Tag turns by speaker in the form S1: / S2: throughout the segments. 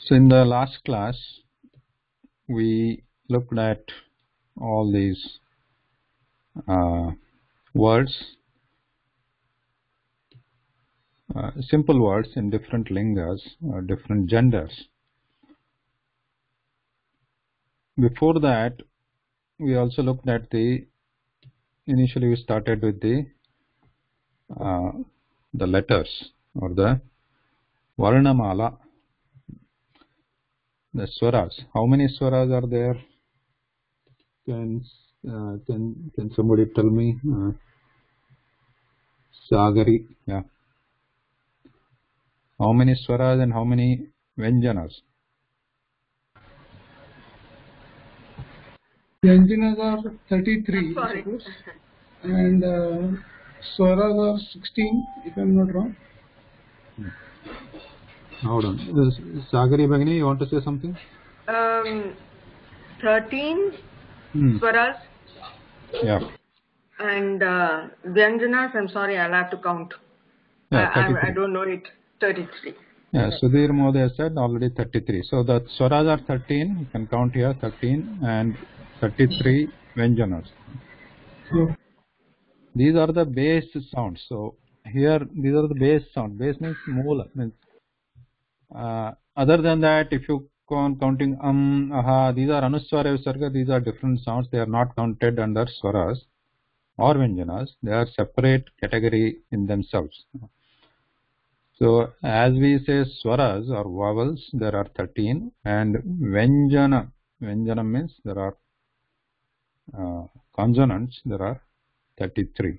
S1: So in the last class, we looked at all these words, simple words in different lingas, different genders. Before that, we also looked at initially we started with the letters or the Varnamala, the swaras. How many swaras are there? Can somebody tell me? Sagari, yeah. How many swaras and how many vyanjanas?
S2: Vyanjanas are 33, I suppose, and swaras are 16, if I'm not wrong.
S1: Hold on. Sagari Bhagini, you want to say something?
S3: 13 swaras.
S1: Yeah.
S3: And vyanjanas, I'm sorry, I'll have to count.
S1: Yeah,
S3: I don't know it. 33.
S1: Yeah, Sudhir Mohdaya said already 33. So the swaras are 13. You can count here 13 and 33 vyanjanas.
S2: Yeah.
S1: These are the base sounds. So here these are the base sounds. Base means moola. Means, other than that, if you counting aha, these are anuswara visarga. These are different sounds. They are not counted under swaras or vyanjanas. They are separate category in themselves. So as we say swaras or vowels, there are 13, and vyanjana means there are consonants, there are 33.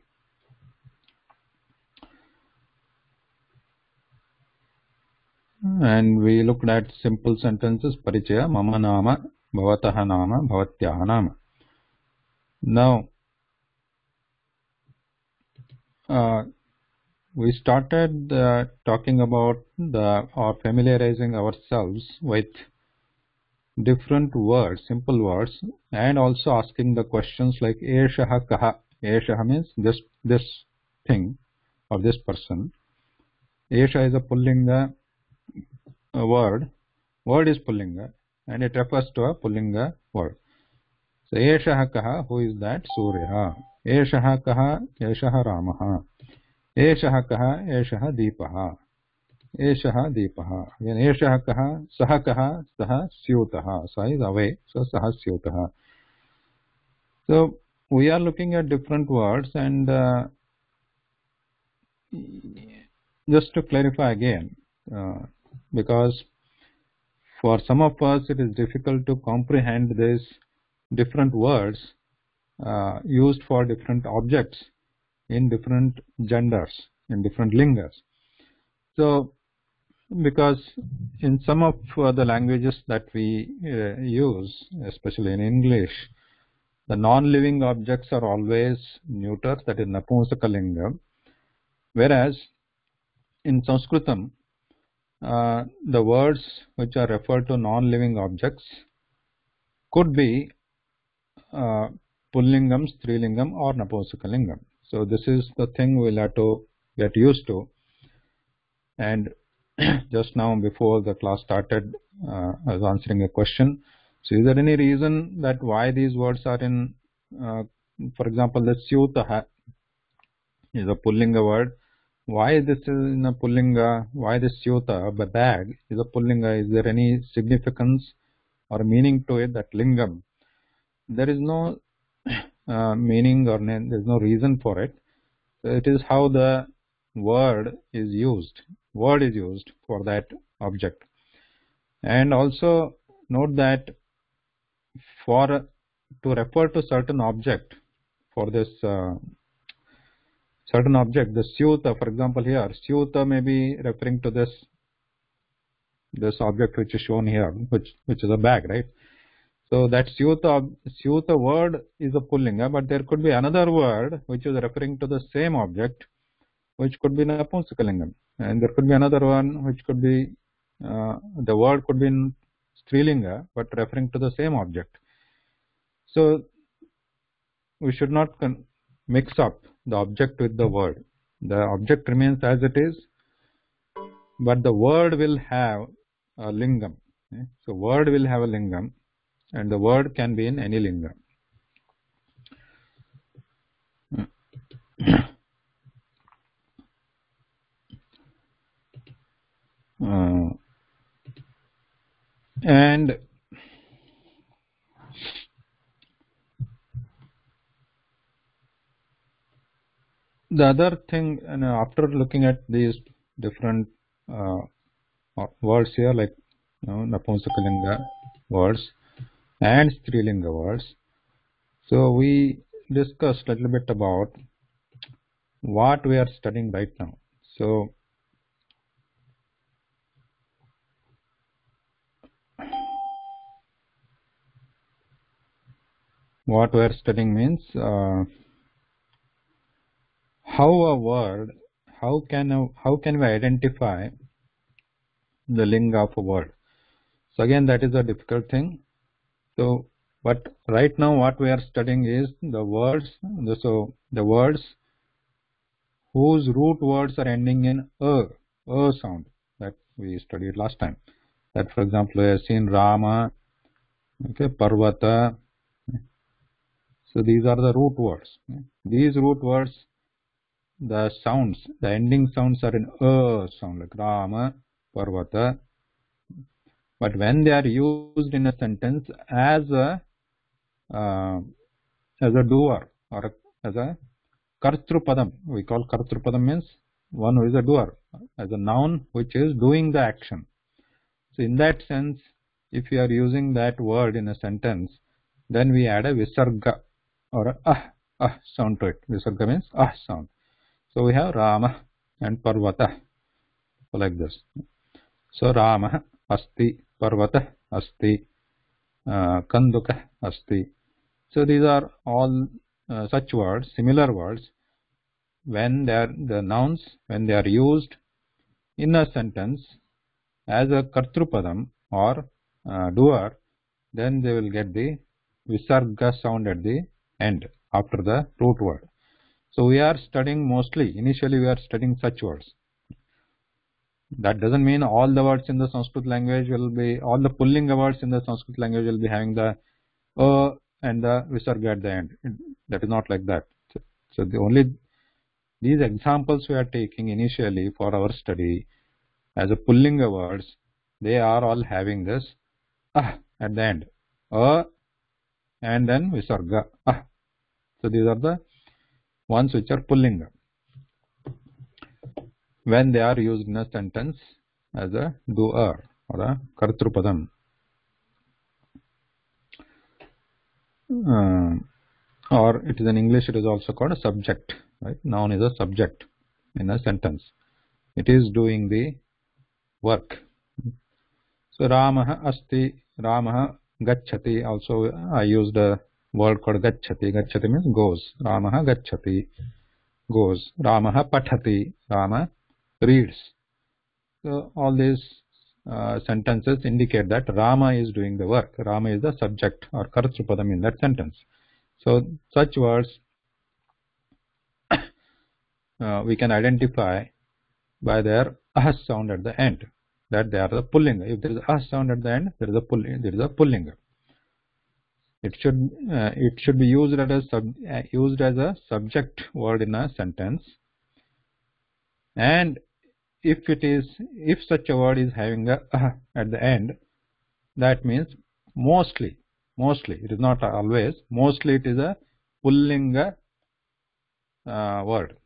S1: And we looked at simple sentences, parichaya, mama nama, bhavataha nama, bhavatyaha nama. Now, we started talking about or familiarizing ourselves with different words, simple words, and also asking the questions like eshaha kaha. Eshaha means this thing or this person. Esha is a pullinga word. Word is pullinga and it refers to a pullinga word. So eshaha kaha, who is that? Surya. Eshaha kaha, eshaha Ramaha. Eshaha kaha, eshaha Deepaha. Eshaha Deepaha. Again, eshaha kaha, saha kaha, saha Syutaha. Sa is away, so saha Syutaha. So we are looking at different words, and just to clarify again, because for some of us it is difficult to comprehend these different words used for different objects in different genders, in different lingas. So because in some of the languages that we use, especially in English, the non-living objects are always neuter, that is Napumsakalinga, whereas in Sanskritam, the words which are referred to non-living objects could be Pullingam, Strilingam or Napumsakalingam. So this is the thing we'll have to get used to. And just now before the class started, I was answering a question. So is there any reason that why these words are in, for example, the Syutaha is a Pullinga word. Why this is in a Pullinga? Why this Syuta, the bag, is a Pullinga? Is there any significance or meaning to it, that Lingam? There is no meaning or there is no reason for it. So it is how the word is used. Word is used for that object. And also note that to refer to certain object, for this certain object, the Syuta, for example here, Syuta may be referring to this object which is shown here, which is a bag, right? So that Syuta word is a Pullinga, but there could be another word which is referring to the same object, which could be Napumsakalingam, and there could be another one which could be the word could be in Strilinga but referring to the same object. So we should not mix up the object with the word. The object remains as it is, but the word will have a lingam. So word will have a lingam, and the word can be in any lingam. And the other thing, after looking at these different words here, like Napumsakalinga words and Strilinga words, so we discussed a little bit about what we are studying right now. So what we are studying means how a word, how can we identify the linga of a word. So again, that is a difficult thing. So but right now what we are studying is the words, so the words whose root words are ending in a sound, that we studied last time. That, for example, we have seen Rama, okay, Parvata. So these are the root words. These root words, the sounds, the ending sounds are in a sound, like Rama, Parvata. But when they are used in a sentence as a doer or as a Kartrupadam, we call Kartrupadam means one who is a doer, as a noun which is doing the action. So in that sense, if you are using that word in a sentence, then we add a visarga or a sound to it. Visarga means sound. So we have Rama and Parvata, so like this. So Rama asti, Parvata asti, Kanduka asti. So these are all such words, similar words. When they are the nouns, when they are used in a sentence as a Kartrupadam or doer, then they will get the Visarga sound at the end after the root word. So we are studying initially we are studying such words. That doesn't mean all the words in the Sanskrit language will be, all the Pullinga words in the Sanskrit language will be having the and the Visarga at the end. That is not like that. So these examples we are taking initially for our study as a Pullinga words, they are all having this at the end, and then Visarga. So these are the ones which are Pullinga when they are used in a sentence as a doer or a Kartrupadam. Or it is in English, it is also called a subject. Right? Noun is a subject in a sentence. It is doing the work. So Ramaha asti, Ramaha gacchati. Also I used a word called gacchati. Gacchati means goes. Ramaha gacchati, goes. Ramaha pathati, Rama reads. So all these sentences indicate that Rama is doing the work. Rama is the subject or Kartrupadam in that sentence. So such words we can identify by their sound at the end, that they are the Pullinga. If there is a sound at the end, there is a Pullinga. It should be used as a subject word in a sentence. And if such a word is having a at the end, that means mostly, it is not always, mostly it is a Pullinga word.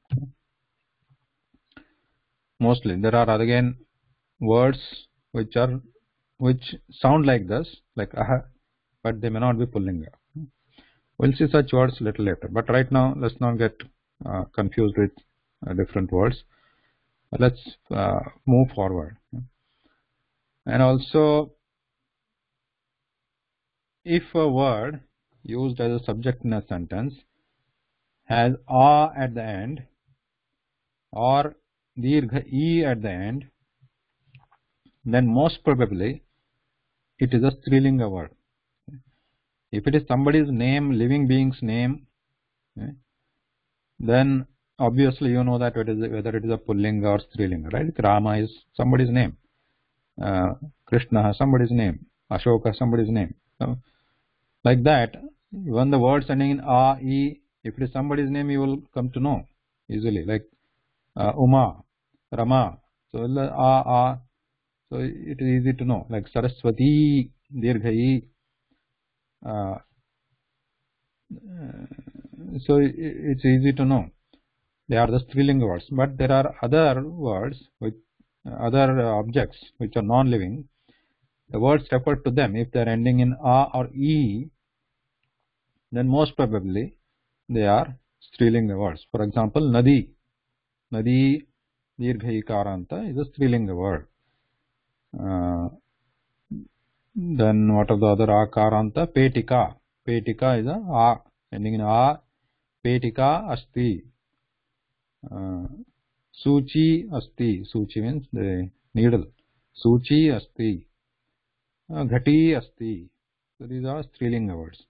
S1: Mostly there are again words which sound like this, like but they may not be Pullinga. We'll see such words a little later, but right now let's not get confused with different words. Let's move forward. And also, if a word used as a subject in a sentence has a at the end or dirgha e at the end, then most probably it is a Strilinga word. If it is somebody's name, living being's name, then obviously you know that whether it is a Pullinga or Strilinga, right? Rama is somebody's name. Krishna, somebody's name. Ashoka, somebody's name. So, like that, when the words ending in a, e, if it is somebody's name, you will come to know easily. Like Uma, Rama. So a, so it is easy to know. Like Saraswati, Dirghai. So it's easy to know. They are the Strilinga words. But there are other words with other objects which are non-living. The words refer to them. If they are ending in a or e, then most probably they are Strilinga words. For example, Nadi. Nadi, Dirghai Karanta is a Strilinga word. Then what are the other Akaranta? Petika. Petika is a ending in a. Petika asti. Suchi asti. Suchi means the needle. Suchi asti. Ghati asti. So these are Strilinga words.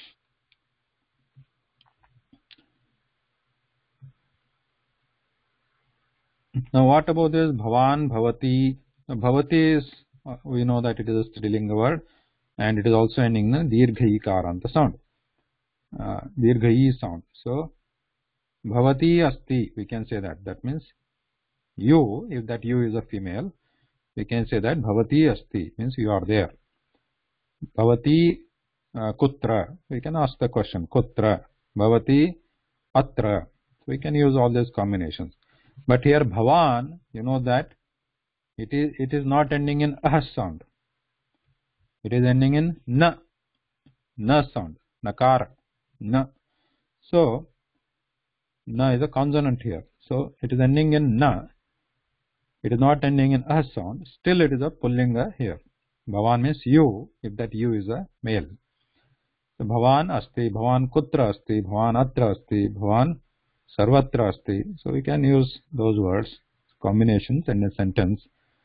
S1: Now what about this Bhavan, Bhavati? Bhavati is, we know that it is a Strilinga word and it is also ending in Dirghai Karanta sound. Dirghai sound. So Bhavati asti, we can say that. That means you, if that you is a female, we can say that Bhavati asti, means you are there. Bhavati kutra, we can ask the question, kutra. Bhavati atra. We can use all these combinations. But here Bhavan, you know that it is not ending in ah sound. It is ending in na sound, nakara, na. So na is a consonant here. So it is ending in na. It is not ending in ah sound. Still it is a pullinga here. Bhavan means you, if that you is a male. So Bhavan asti, Bhavan kutra asti, Bhavan atra asti, Bhavan sarvatra asti. So we can use those words, combinations in a sentence.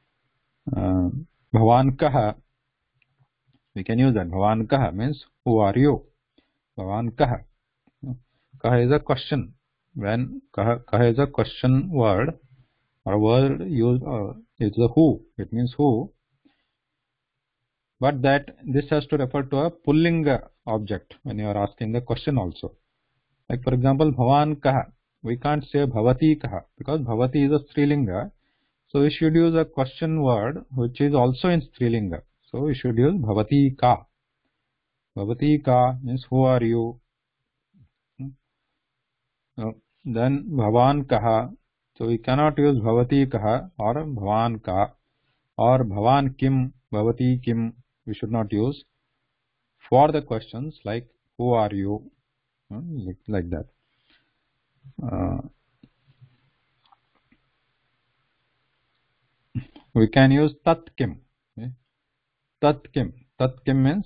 S1: Bhavan kaha, we can use that. Bhavan kaha means who are you? Bhavan kaha. Kaha is a question. When kaha is a question word or word used, it's a who. It means who. But that this has to refer to a pullinga object when you are asking the question also. Like for example, Bhavan kaha. We can't say Bhavati kaha because Bhavati is a Strilinga. So we should use a question word which is also in Strilinga. So we should use Bhavati ka. Bhavati ka means who are you? Then Bhavan kaha. So we cannot use Bhavati kaha or Bhavan ka or Bhavan kim, Bhavati kim. We should not use for the questions like who are you, like that. We can use tat kim. Tat kim. Tat kim means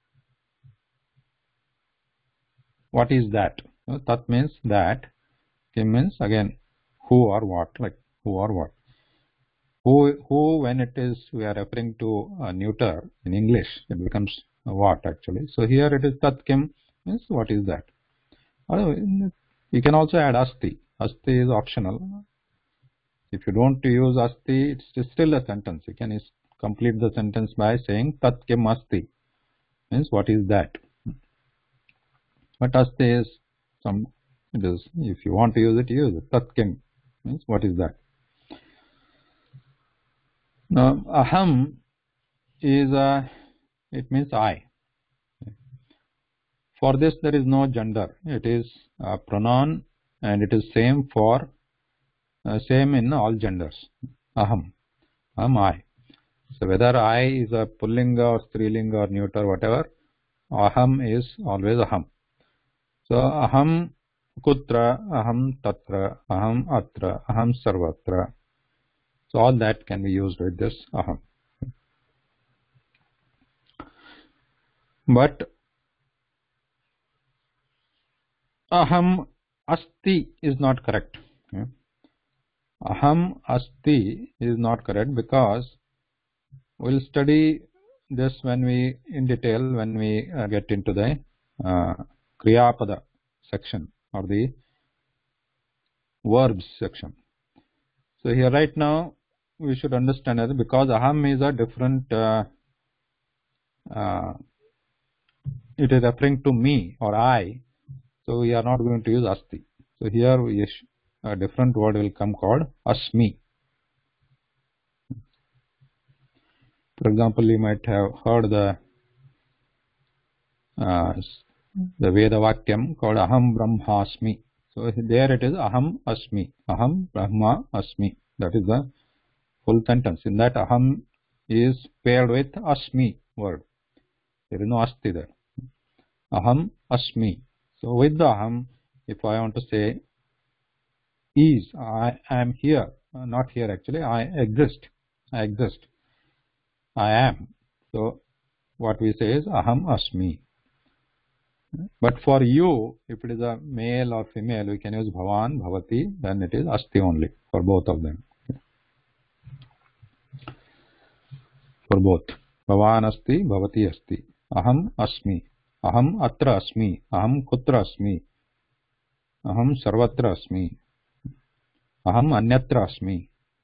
S1: what is that? Tat means that. Kim means again who or what, like who or what. Who when it is we are referring to a neuter in English, it becomes what actually. So here it is tat kim means what is that. You can also add asti. Asti is optional. If you don't use asti, it's still a sentence. You can complete the sentence by saying tat kim asti, means what is that. But asti is it is, if you want to use it, use it. Tat kim means what is that. Now aham is it means I. For this there is no gender. It is a pronoun and it is same for same in all genders. Aham. I. So whether I is a pullinga or strilinga or neuter, whatever, aham is always aham. So aham kutra, aham tatra, aham atra, aham sarvatra. So all that can be used with this aham. But aham asti is not correct. Aham asti is not correct because we'll study this when we in detail when we get into the Kriyapada section or the verbs section. So here right now we should understand that because aham is a different, it is referring to me or I, so we are not going to use asti. So here a different word will come called asmi. For example, you might have heard the Veda Vakyam called Aham Brahmasmi. So there it is Aham Asmi. Aham Brahma Asmi. That is the full sentence. In that Aham is paired with Asmi word. There is no Asti there. Aham Asmi. So with the Aham, if I want to say is, I am here. Not here actually. I exist. I exist. I am. So what we say is Aham Asmi. But for you, if it is a male or female, we can use Bhavan, Bhavati, then it is Asti only for both of them. For both. Bhavan Asti, Bhavati Asti. Aham Asmi. Aham Atra Asmi. Aham Kutra Asmi. Aham Sarvatra Asmi. Aham Anyatra Asmi.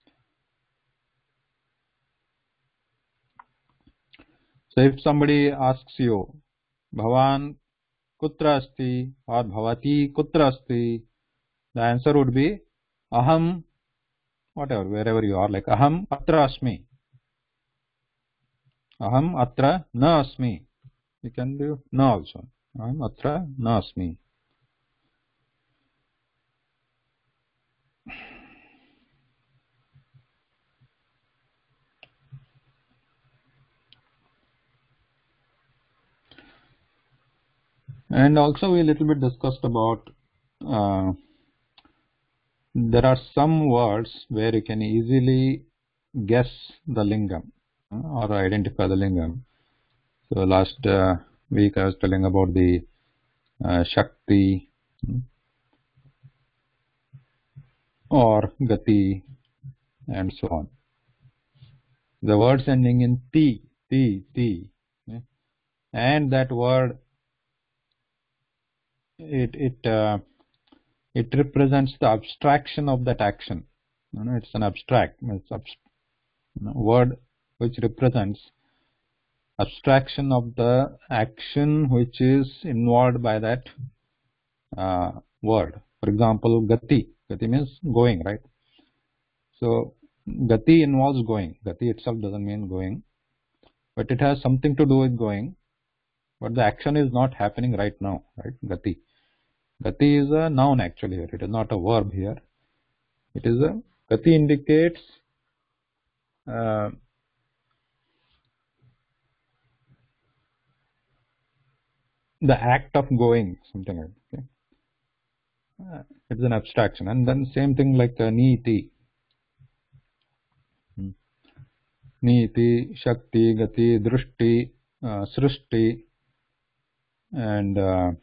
S1: So if somebody asks you, Bhavan Kutra Asti or Bhavati Kutra Asti, the answer would be Aham, whatever, wherever you are, like Aham Atra Asmi. Aham Atra Na Asmi. You can do Na also. Aham Atra Na Asmi. And also we a little bit discussed about there are some words where you can easily guess the lingam or identify the lingam. So last week I was telling about the Shakti or Gati and so on. The words ending in ti, and that word it represents the abstraction of that action. It's an abstract. It's word which represents abstraction of the action which is involved by that word. For example, Gati. Gati means going, right? So Gati involves going. Gati itself doesn't mean going, but it has something to do with going. But the action is not happening right now, right? Gati. Gati is a noun actually here. It is not a verb here. It is a Gati indicates the act of going, something like that. Okay? It's an abstraction. And then same thing like Niti. Niti, Shakti, Gati, Drushti, Srishti, and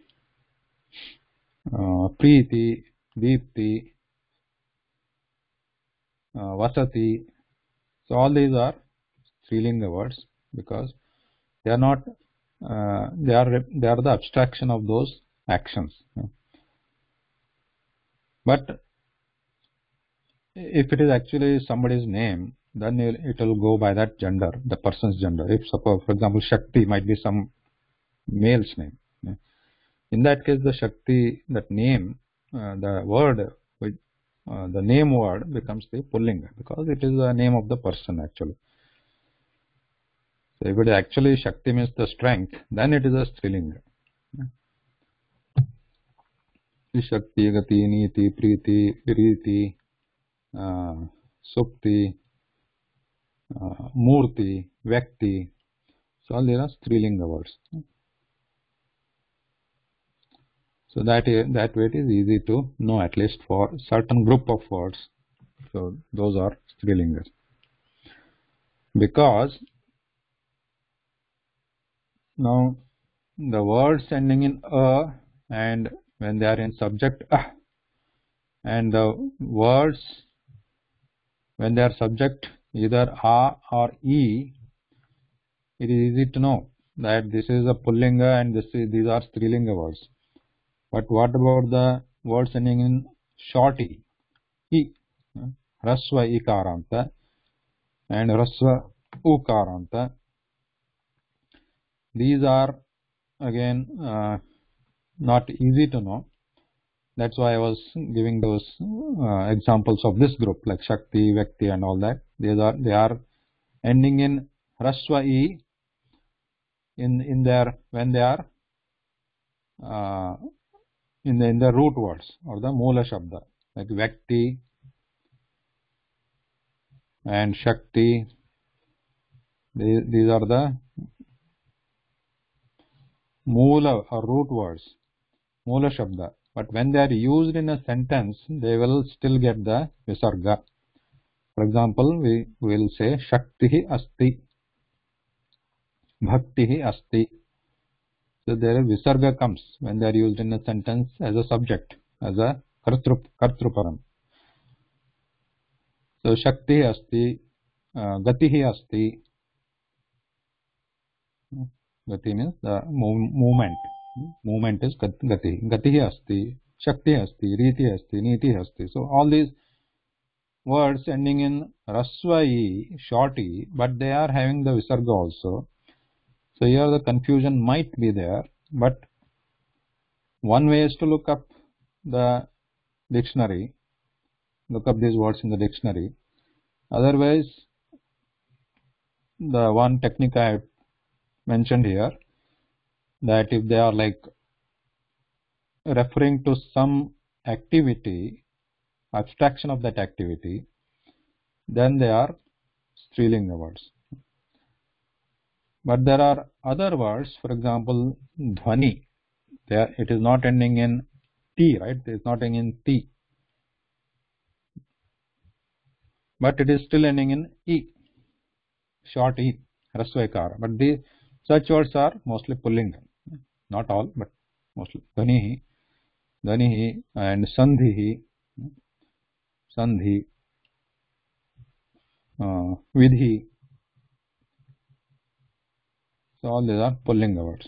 S1: Preeti, Deepti, Vasati. So all these are Strilinga words because they are not they are the abstraction of those actions. But if it is actually somebody's name, then it will go by that gender, the person's gender. If suppose, for example, Shakti might be some male's name. In that case, the Shakti, that name, the word, the name word becomes the Pullinga because it is the name of the person actually. So if it actually Shakti means the strength, then it is a Strilinga. Shakti, Gati, Niti, Preeti, Viriti, Sukti, Murti, Vyakti. So all these are Strilinga words. So that way it is easy to know, at least for certain group of words. So those are Strilingas. Because now the words ending in a, and when they are in subject and the words when they are subject either a or e, it is easy to know that this is a Pullinga and these are Strilinga words. But what about the words ending in short e, Hrasva Ikaranta? and Rasva Ukaranta. These are again not easy to know. That's why I was giving those examples of this group like Shakti, Vyakti and all that. They are ending in Rasva E in their when they are in the root words or the Moola Shabda, like Vyakti and Shakti. These are the Moola or root words, Moola Shabda. But when they are used in a sentence, they will still get the Visarga. For example, we will say Shaktihi Asti, Bhaktihi Asti. So there Visarga comes when they are used in a sentence as a subject, as a Kartruparam. So Shakti Asti, Gatihi Asti. Gati means the movement. Movement is Gati. Gatihi Asti, Shakti Asti, Riti Asti, Niti Asti. So all these words ending in Rasva E, short E, but they are having the Visarga also. So here the confusion might be there, but one way is to look up the dictionary, look up these words in the dictionary. Otherwise, the one technique I have mentioned here, that if they are like referring to some activity, abstraction of that activity, then they are Strilinga words. But there are other words, for example, Dhvani. It is not ending in T, right? It is not ending in T. But it is still ending in E, short E, Rasvaikara. But such words are mostly Pullinga. Not all, but mostly. Dhanihi and Sandhihi, Sandhi, Vidhi. So all these are Pullinga words.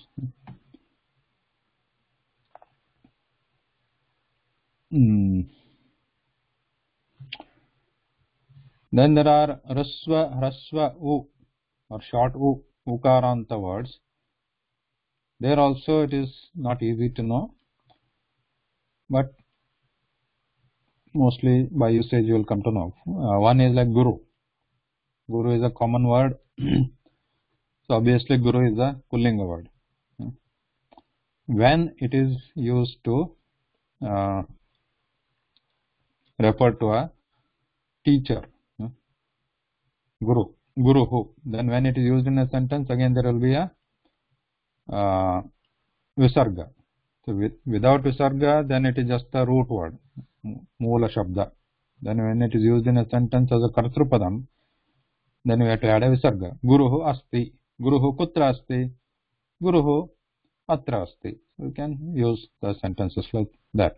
S1: Then there are Rasva U or short U, Ukaranta words. There also it is not easy to know, but mostly by usage you will come to know. One is like Guru. Guru is a common word. So obviously Guru is a Pullinga word. When it is used to refer to a teacher, Guru, Guruhu, then when it is used in a sentence, again there will be a Visarga. So without Visarga, then it is just a root word, Moola Shabda. Then when it is used in a sentence as a Kartrupadam, then we have to add a Visarga. Guruhu Asti, Guruhu Kutra Asti, Guruhu Atra Asti. So we can use the sentences like that.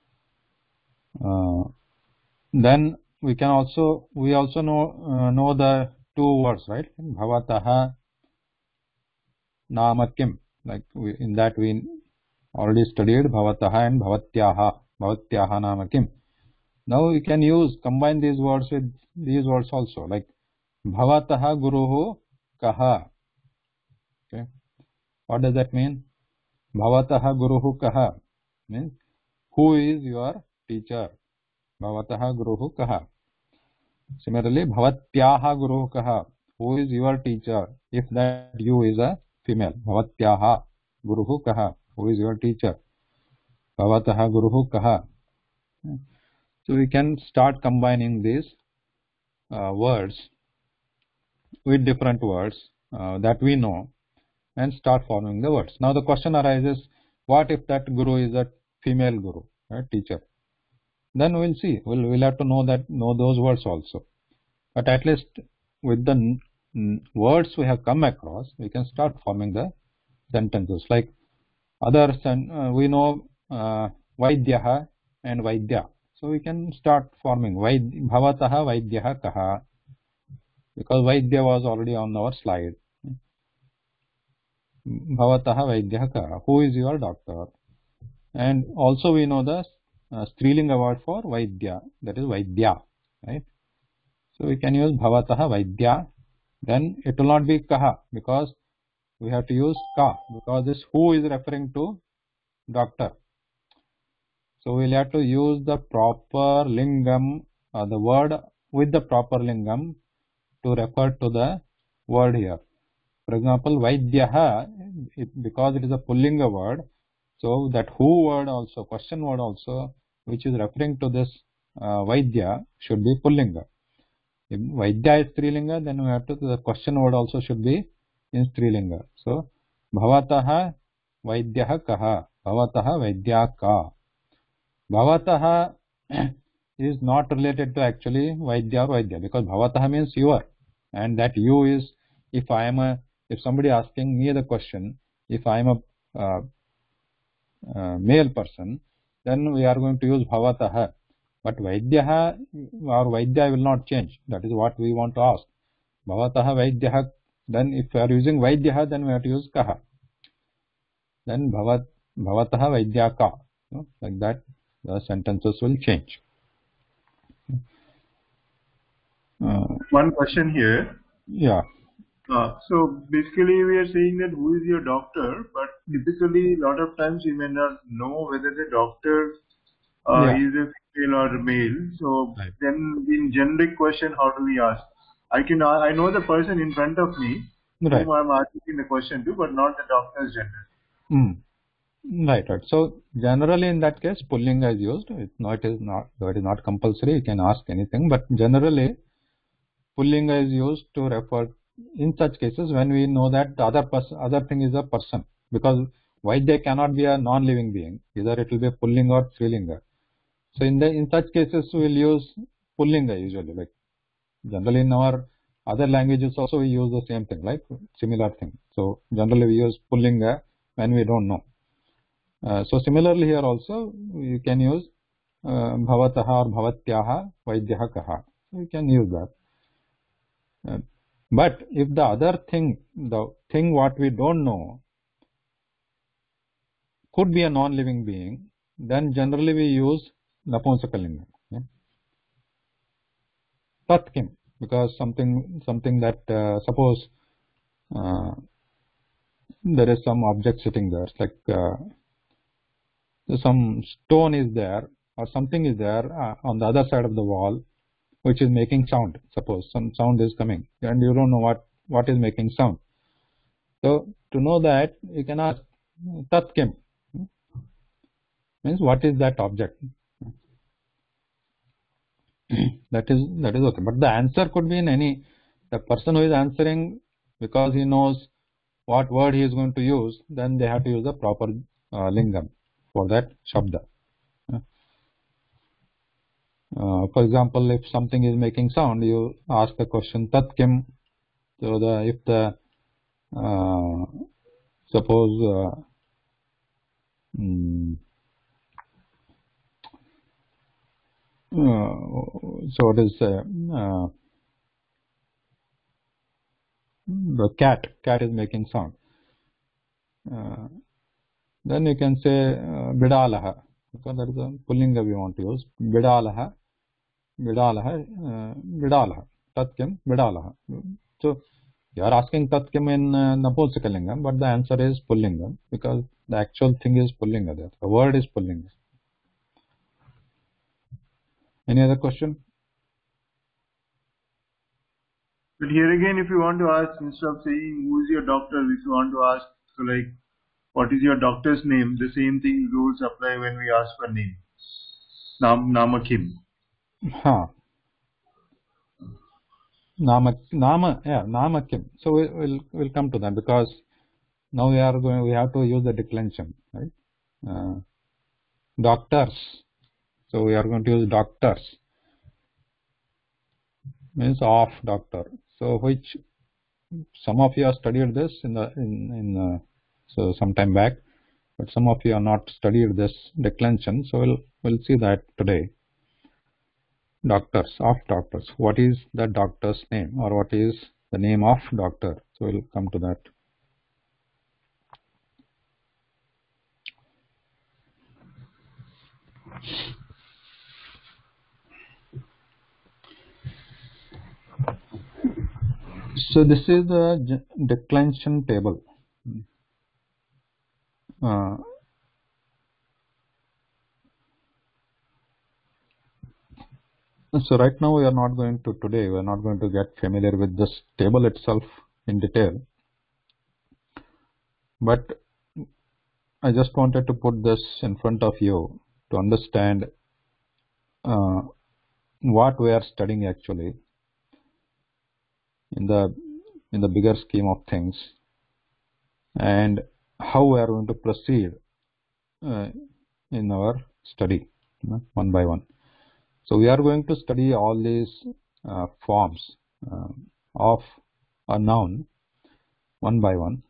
S1: Then we also know the two words, right? Bhavataha Namakim. Like in that we already studied Bhavataha and Bhavatyaha. Bhavatyaha Namakim. Now we can combine these words with these words also. Like Bhavataha Guruhu Kaha. Okay. What does that mean? Bhavataha Guruhu Kaha means who is your teacher? Bhavataha Guruhu Kaha. Similarly, Bhavatyaha Guruhu Kaha. Who is your teacher? If that you is a female. Bhavatyaha Guruhu Kaha. Who is your teacher? Bhavataha Guruhu Kaha. So we can start combining these words with different words that we know and start forming the words. Now the question arises, what if that Guru is a female Guru, right, teacher? Then we'll see. We'll have to know those words also. But at least with the words we have come across, we can start forming the sentences. Like others, we know Vaidyaha and Vaidya. So we can start forming Bhavataha Vaidyaha Kaha, because Vaidya was already on our slide. Bhavataha Vaidyaha Kaha. Who is your doctor? And also we know the Strilinga word for Vaidya, that is Vaidya, right? So we can use bhavatah vaidya. Then it will not be kaha because we have to use ka because this who is referring to doctor. So we'll have to use the proper lingam, the word with the proper lingam to refer to the word here. For example, vaidyaha, because it is a pullinga word, so that who word also, question word also, which is referring to this vaidya should be pullinga. If vaidya is strilinga, then we have to, the question word also should be in strilinga. So, bhavataha vaidyaha kaha, bhavataha vaidya ka. Bhavataha is not related to actually vaidya or vaidya because bhavataha means your, and that you is, if somebody asking me the question, if I am a male person, then we are going to use bhavataha. But vaidyaha or vaidya will not change. That is what we want to ask. Bhavataha vaidyaha. Then if we are using vaidyaha, then we have to use kaha. Then bhavataha vaidya ka. Like that, the sentences will change.
S4: One question here.
S1: Yeah.
S4: So basically we are saying that who is your doctor, but typically a lot of times you may not know whether the doctor is a female or a male. So
S1: Right.
S4: then in generic question, how do we ask? I know the person in front of me
S1: Right.
S4: whom I'm asking the question to, but not the doctor's gender.
S1: Right. So generally in that case, pullinga is used. It is not compulsory. You can ask anything, but generally pullinga is used to refer in such cases when we know that the other thing is a person, because vaidya cannot be a non-living being. Either it will be a pullinga or strilinga. So in such cases we will use pullinga usually. Like generally in our other languages also we use the same thing, like similar thing. So generally we use pullinga when we don't know. So similarly here also you can use bhavataha or bhavatyaha vaidyaha kaha. You can use that. But if the other thing, the thing what we don't know, could be a non-living being, then generally we use napumsakalinga. Tat kim, because something that suppose there is some object sitting there, like some stone is there or something is there on the other side of the wall which is making sound. Suppose some sound is coming and you don't know what is making sound. So to know that, you can ask tat kim, means what is that object. that is okay, but the answer could be in any, the person who is answering, because he knows what word he is going to use, then they have to use the proper lingam for that shabda. For example, if something is making sound, you ask the question tat kim. So suppose so it is the cat is making sound. Then you can say bidalaha, because that is a pullinga we want to use. Bidalaha, tat kim bidalaha. So you are asking tat kim in napumsakalingam, but the answer is pullinga because the actual thing is pullinga there. The word is pullinga. Any other question?
S4: But here again, if you want to ask, instead of saying who is your doctor, if you want to ask, so like, what is your doctor's name? The same thing rules apply when we ask for name. Nama kim.
S1: Nama kim. So we'll come to that, because now we have to use the declension, right? Doctors. So we are going to use doctors. Means of doctor. So which some of you have studied this so some time back, but some of you have not studied this declension. So we'll see that today. Doctors, of doctors. What is the doctor's name, or what is the name of doctor? So we'll come to that. So this is the declension table. So right now we are not going to get familiar with this table itself in detail, but I just wanted to put this in front of you to understand what we are studying actually in the bigger scheme of things, and how we are going to proceed in our study one by one. So we are going to study all these forms of a noun one by one.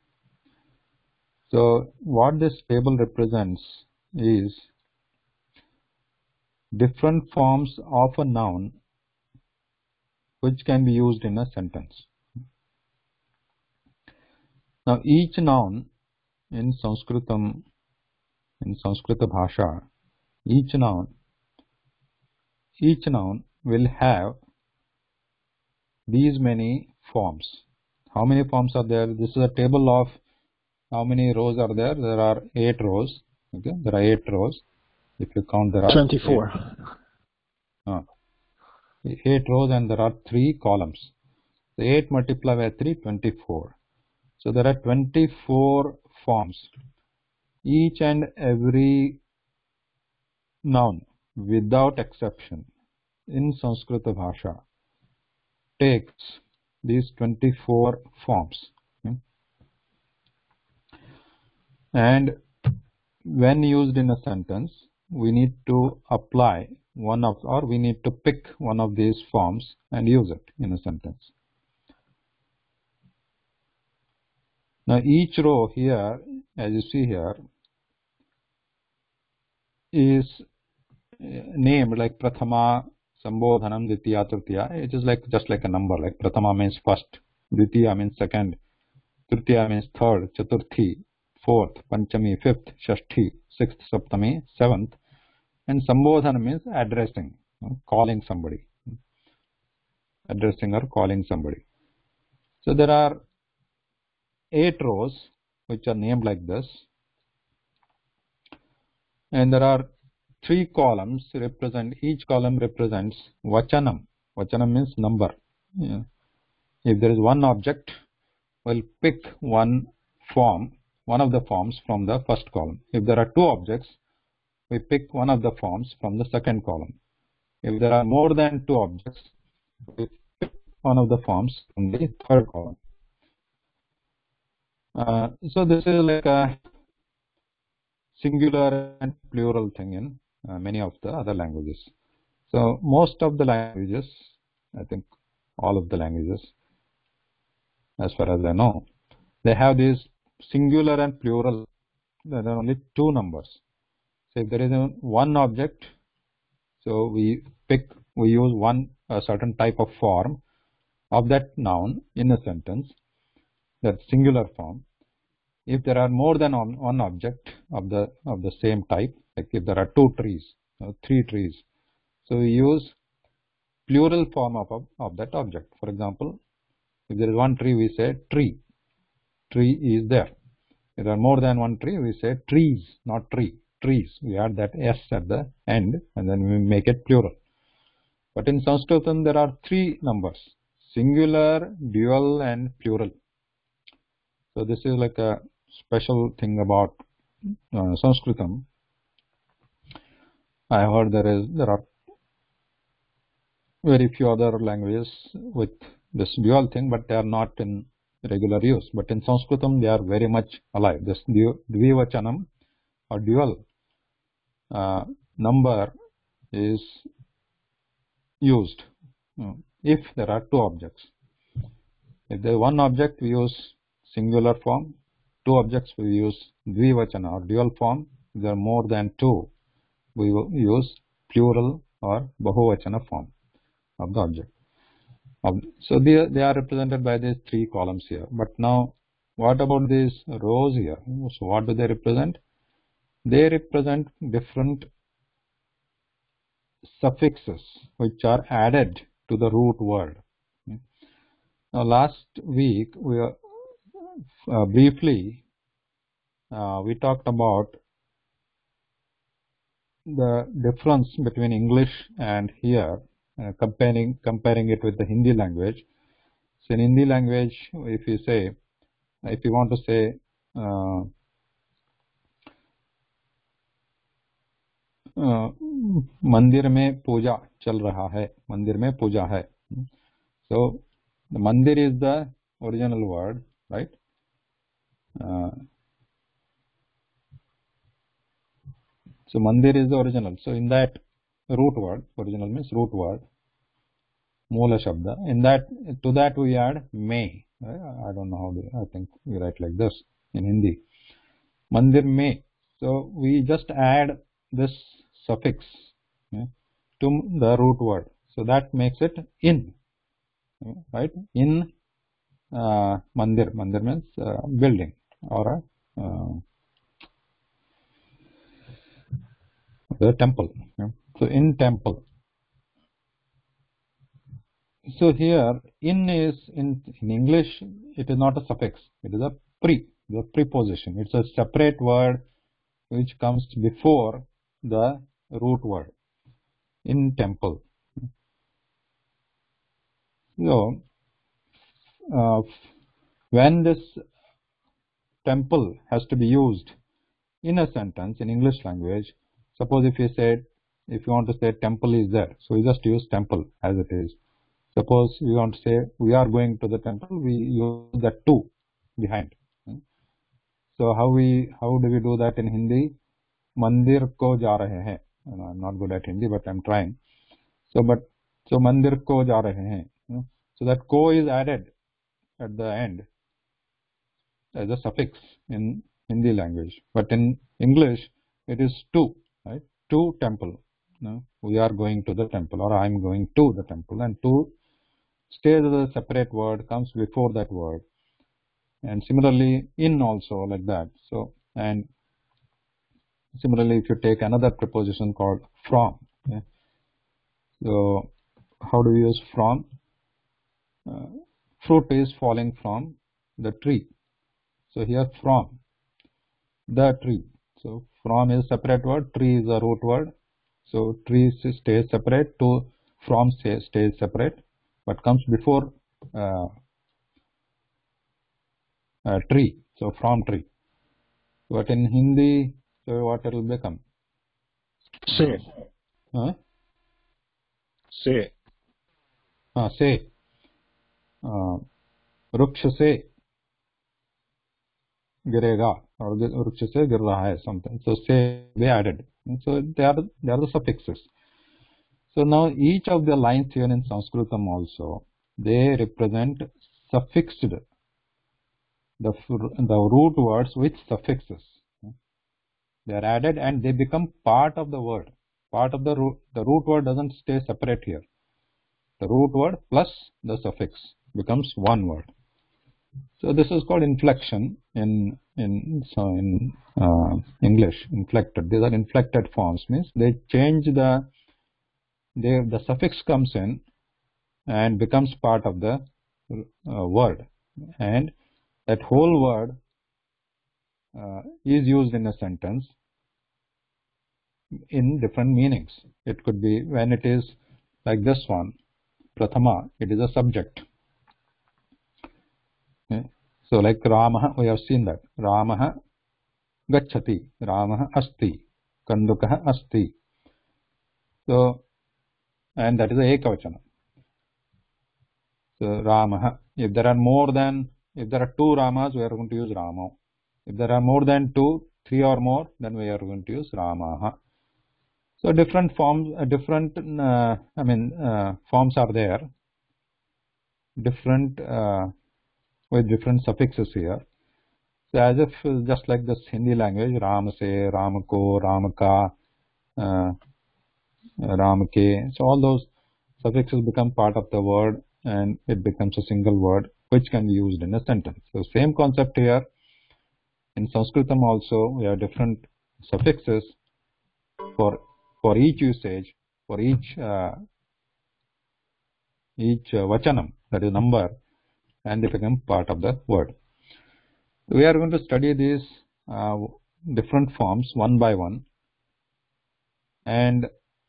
S1: So what this table represents is different forms of a noun which can be used in a sentence. Now each noun in Sanskritam, in Sanskrita Bhasha, each noun will have these many forms. How many forms are there? This is a table of how many rows are there? There are 8 rows. Okay, there are 8 rows. If you count, there are
S5: 24.
S1: 8 rows, and there are 3 columns. So 8 multiplied by 3, 24. So there are 24 forms. Each and every noun, without exception, in Sanskrita Bhasha takes these 24 forms. Okay? And when used in a sentence, we need to apply we need to pick one of these forms and use it in a sentence. Now each row here, as you see here, is named like Prathama, Sambodhanam, Dvitiya, Tritiya. It is like just like a number, like Prathama means first, Dvitiya means second, Tritiya means third, Chaturthi, fourth, Panchami, fifth, Shashti, sixth, Saptami, seventh, and Sambodhana means addressing, calling somebody, addressing or calling somebody. So there are 8 rows which are named like this, and there are 3 columns represent, each column represents Vachanam. Vachanam means number. Yeah. If there is one object, we'll pick one of the forms from the first column. If there are 2 objects, we pick one of the forms from the second column. If there are more than 2 objects, we pick one of the forms from the third column. So this is like a singular and plural thing in many of the other languages. So most of the languages, I think all of the languages, as far as I know, they have these singular and plural. There are only 2 numbers. So if there is one object, so we use a certain type of form of that noun in a sentence, that singular form. If there are more than one object of the same type, like if there are 2 trees or 3 trees, so we use plural form of that object. For example, if there is one tree, we say tree. Tree is there. If there are more than one tree, we say trees, not tree. Trees. We add that s at the end, and then we make it plural. But in Sanskritam, there are 3 numbers: singular, dual, and plural. So this is like a special thing about Sanskritam. I heard there are very few other languages with this dual thing, but they are not in regular use. But in Sanskritam, they are very much alive. This dvivachanam or dual number is used if there are 2 objects. If there is one object, we use singular form. 2 objects, we use dvivachana or dual form. If there are more than 2, we will use plural or bahuvachana form of the object. So they are represented by these 3 columns here. But now, what about these rows here? So what do they represent? They represent different suffixes which are added to the root word. Now, last week we briefly we talked about the difference between English and here, comparing it with the Hindi language. So in Hindi language, if you want to say मंदिर में पूजा चल रहा है, मंदिर में पूजा है. So the mandir is the original word, right? So mandir is the original. So in that root word, original means root word, moola shabda. In that, to that we add may. I don't know how I think we write like this in Hindi. Mandir mein. So we just add this suffix to the root word. So that makes it in, right? In mandir. Mandir means building or the temple. So in temple. So here in is in English it is not a suffix, it is a the preposition. It's a separate word which comes before the root word in temple. So when this temple has to be used in a sentence in English language, suppose if you want to say temple is there, so we just use temple as it is. Suppose we want to say we are going to the temple, we use the to behind. So how do we do that in Hindi? Mandir ko ja rahe hain. I'm not good at Hindi, but I'm trying. So mandir ko ja rahe hain. So that ko is added at the end as a suffix in Hindi language, but in English it is to, right? To temple. We are going to the temple, or I am going to the temple, and to stays as a separate word, comes before that word. And similarly in also like that. So, and similarly if you take another preposition called from, so how do we use from? Fruit is falling from the tree. So here from the tree. So from is a separate word, tree is a root word. So tree stays separate, to from stays separate, but comes before tree. So from tree. But in Hindi, so what it will become?
S5: Say. Say.
S1: Say. वृक्ष से गिरेगा or वृक्ष से गिर रहा है, something. So say they added. So they are the suffixes. So now each of the lines here in Sanskritam also, they represent suffixed the root words with suffixes. They are added and they become part of the word. Part of the root word doesn't stay separate here. The root word plus the suffix becomes one word. So this is called inflection in English. Inflected. These are inflected forms. Means they change the suffix comes in and becomes part of the word, and that whole word is used in a sentence in different meanings. It could be when it is like this one, Prathama, it is a subject. So like Ramah, we have seen that. Ramah gacchati, Ramah asti, Kandukah asti. So, and that is a ekavachana. So Ramah, if there are two Ramas, we are going to use Rama. If there are more than two, three or more, then we are going to use Ramaha. So different forms, forms are there, different with different suffixes here. So as if just like this Hindi language, Ram se, Ramako, Ramaka, Ramake. So all those suffixes become part of the word and it becomes a single word which can be used in a sentence. So same concept here. In Sanskritam also, we have different suffixes for each usage, for each vachanam, that is number. and they become part of the word. We are going to study these different forms one by one, and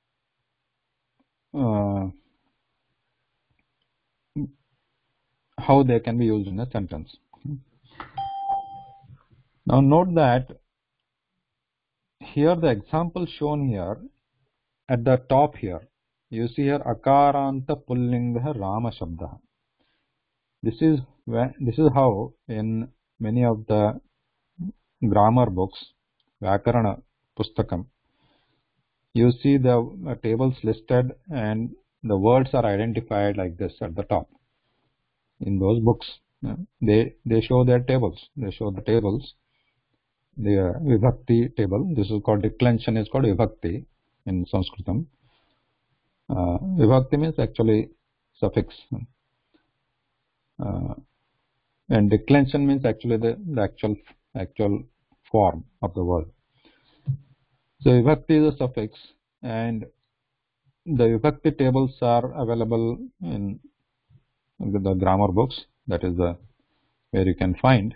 S1: how they can be used in a sentence. Now note that here the example shown here at the top here, you see here akaranta pullinga Rama Shabda. This is how in many of the grammar books, Vyakarana Pustakam, you see the tables listed and the words are identified like this at the top. In those books, they show their tables. They show the tables. The Vibhakti table. This is called declension. Is called Vibhakti in Sanskritam. Vibhakti means actually suffix, and declension means actually the actual form of the word. So Vibhakti is a suffix, and the Vibhakti tables are available in the grammar books. That is where you can find,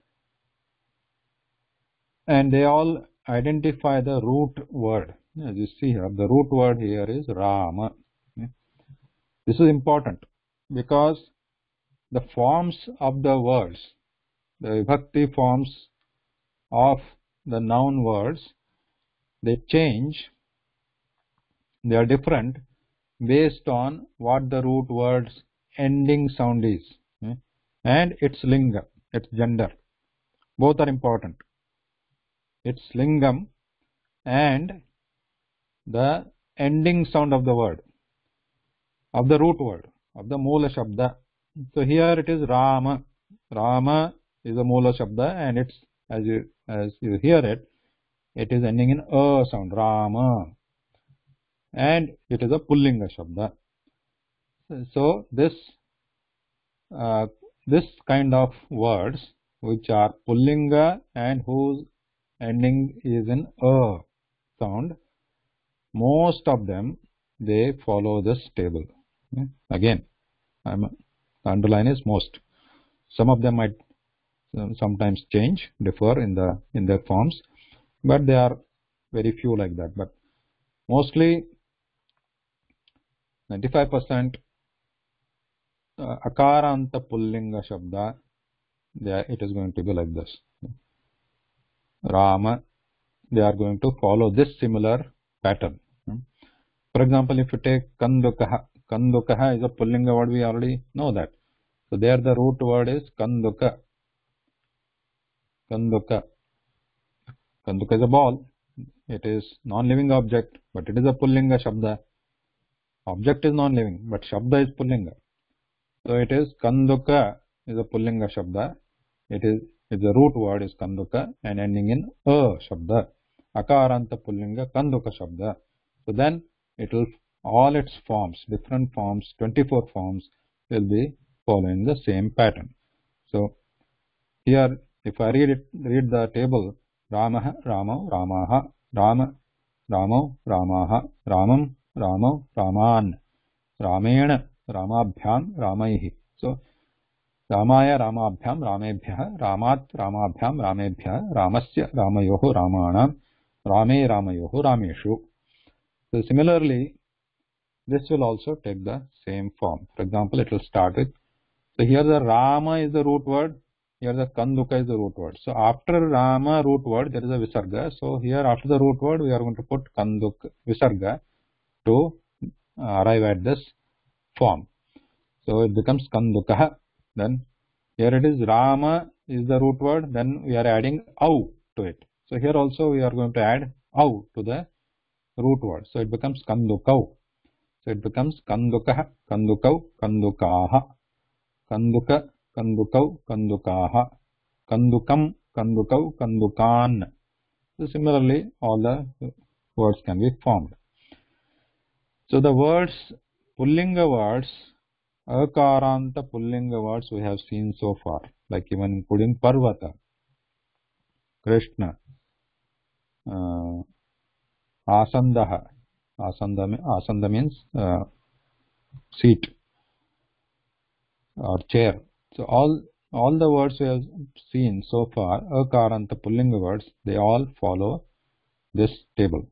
S1: and they all identify the root word. As you see here, the root word here is Rama. This is important because the forms of the words, the Vibhakti forms of the noun words, they change. They are different based on what the root word's ending sound is, and its lingam, its gender. Both are important. Its lingam and the ending sound of the word, of the root word, of the Moola Shabda. So here it is Rama. Rama is a Moola Shabda, and it's as you hear it, it is ending in a sound, Rama, and it is a Pullinga Shabda. So this kind of words which are Pullinga and whose ending is in a sound, most of them they follow this table. Again, underline is most. Some of them might sometimes change, differ in their forms, but they are very few like that. But mostly 95% akaranta pullinga shabda, it is going to be like this. Rama, they are going to follow this similar pattern. For example, if you take kandukaha, kandukaha is a pullinga word, we already know that. So there the root word is kanduka. Kanduka. Kanduka is a ball. It is non-living object, but it is a pullinga shabda. Object is non-living, but shabda is pullinga. So it is kanduka is a pullinga shabda. The root word is kanduka and ending in a shabda. Akaranta pullinga kanduka shabda. So then it will, all its forms, different forms, 24 forms will be following the same pattern. So here if I read the table, Ramaha, Ramo, Ramaha, Rama, Ramo, Ramaha, Ramam, Ramo, Raman, Ramena, Ramabhyam, Ramaihi. So Ramaya, Ramabhyam, Ramebhyah, Ramat, Ramabhyam, Ramebhyah, Ramasya, Ramayoho, Ramanam, Rame, Ramayoho, Rameshu. So similarly, this will also take the same form. For example, it will start with, so here the Rama is the root word, here the Kanduka is the root word. So after Rama root word, there is a Visarga. So here after the root word, we are going to put Kanduka, Visarga to arrive at this form. So it becomes Kandukaha. Then here it is Rama is the root word, then we are adding Au to it. So here also we are going to add Au to the root word. So it becomes Kandukau. So it becomes Kandukaha, Kandukau, Kandukaha, Kanduka, Kandukau, Kandukaha, Kandukam, Kandukau, Kandukan. So similarly, all the words can be formed. So the words, Pullinga words, Akaranta Pullinga words we have seen so far, like even including Parvata, Krishna, Asandaha. Asanda means seat or chair. So all the words we have seen so far, akaranta pullinga words, they all follow this table.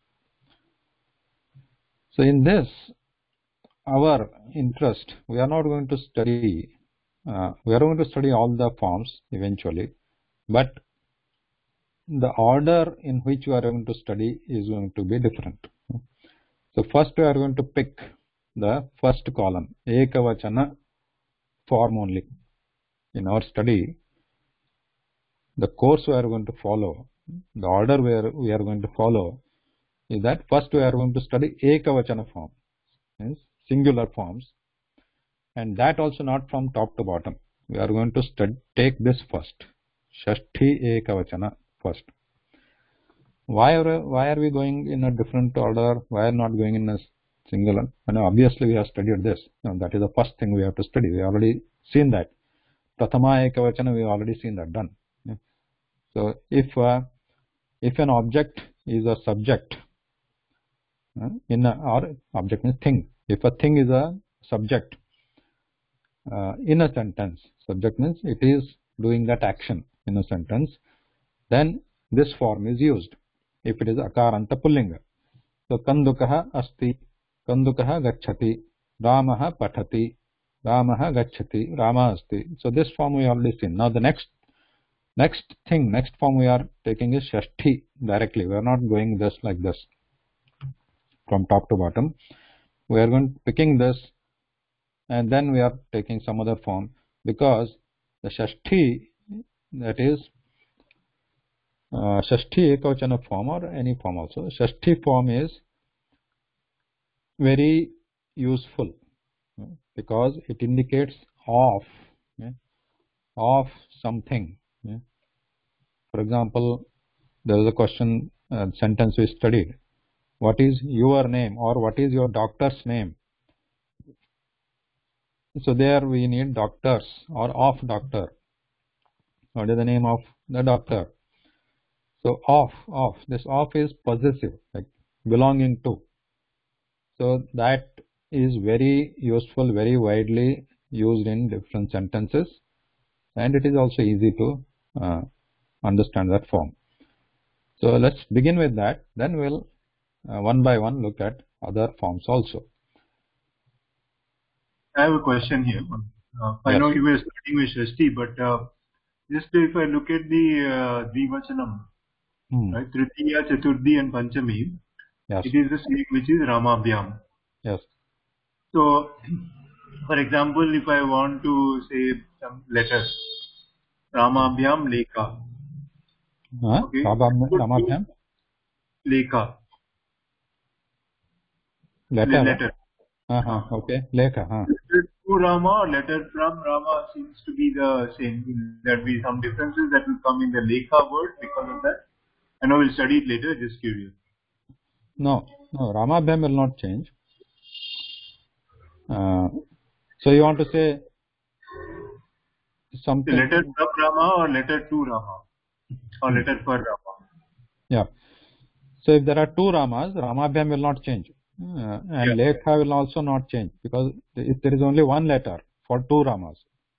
S1: So in this, our interest, we are not going to study, we are going to study all the forms eventually, but the order in which we are going to study is going to be different. So first we are going to pick the first column, ekavachana form only. In our study, the course we are going to follow, the order we are going to follow is that first we are going to study ekavachana form, means singular forms, and that also not from top to bottom. We are going to take this first, Shashti ekavachana first. Why are we going in a different order? Why are not going in a singular? And obviously we have studied this. Now, that is the first thing we have to study. We already seen that. Prathama ekavachana, we already seen that done. Yeah. So if an object is a subject, or object means thing. If a thing is a subject in a sentence, subject means it is doing that action in a sentence, then this form is used. If it is akaranta pullinga. So kandukaha asti, kandukaha gacchati, ramaha pathati, ramaha gacchati, rama asti. So this form we already seen. Now the next form we are taking is Shashti directly. We are not going this like this from top to bottom. We are going picking this and then we are taking some other form, because the Shashti, that is Shashti ekavachana form or any form also, Shashti form is very useful because it indicates of something. For example, there is a question, sentence we studied. What is your name, or what is your doctor's name? So there we need doctors or of doctor. What is the name of the doctor? So of, this of is possessive, like belonging to. So that is very useful, very widely used in different sentences, and it is also easy to understand that form. So let's begin with that, then we'll one by one look at other forms also.
S4: I have a question here. I know you were starting with Shashti, but just if I look at the Dvivachanam, right, Tritiya, Chaturthi and Panchami,
S1: yes,
S4: it is the same, which is Ramabhyam.
S1: Yes.
S4: So, for example, if I want to say some letters, Ramabhyam Lekha. Okay.
S1: Ramabhyam?
S4: Lekha.
S1: Letter. Okay. Lekha.
S4: Letter to Rama or letter from Rama seems to be the same. There will be some differences that will come in the Lekha word because of that. I know we'll study it later, just curious.
S1: No, Ramabhyam will not change. So you want to say something.
S4: The letter from Rama or letter to Rama or letter for Rama.
S1: Yeah. So if there are two Ramas, Ramabhyam will not change. And Lekha will also not change, because if there is only one letter for two Ramas.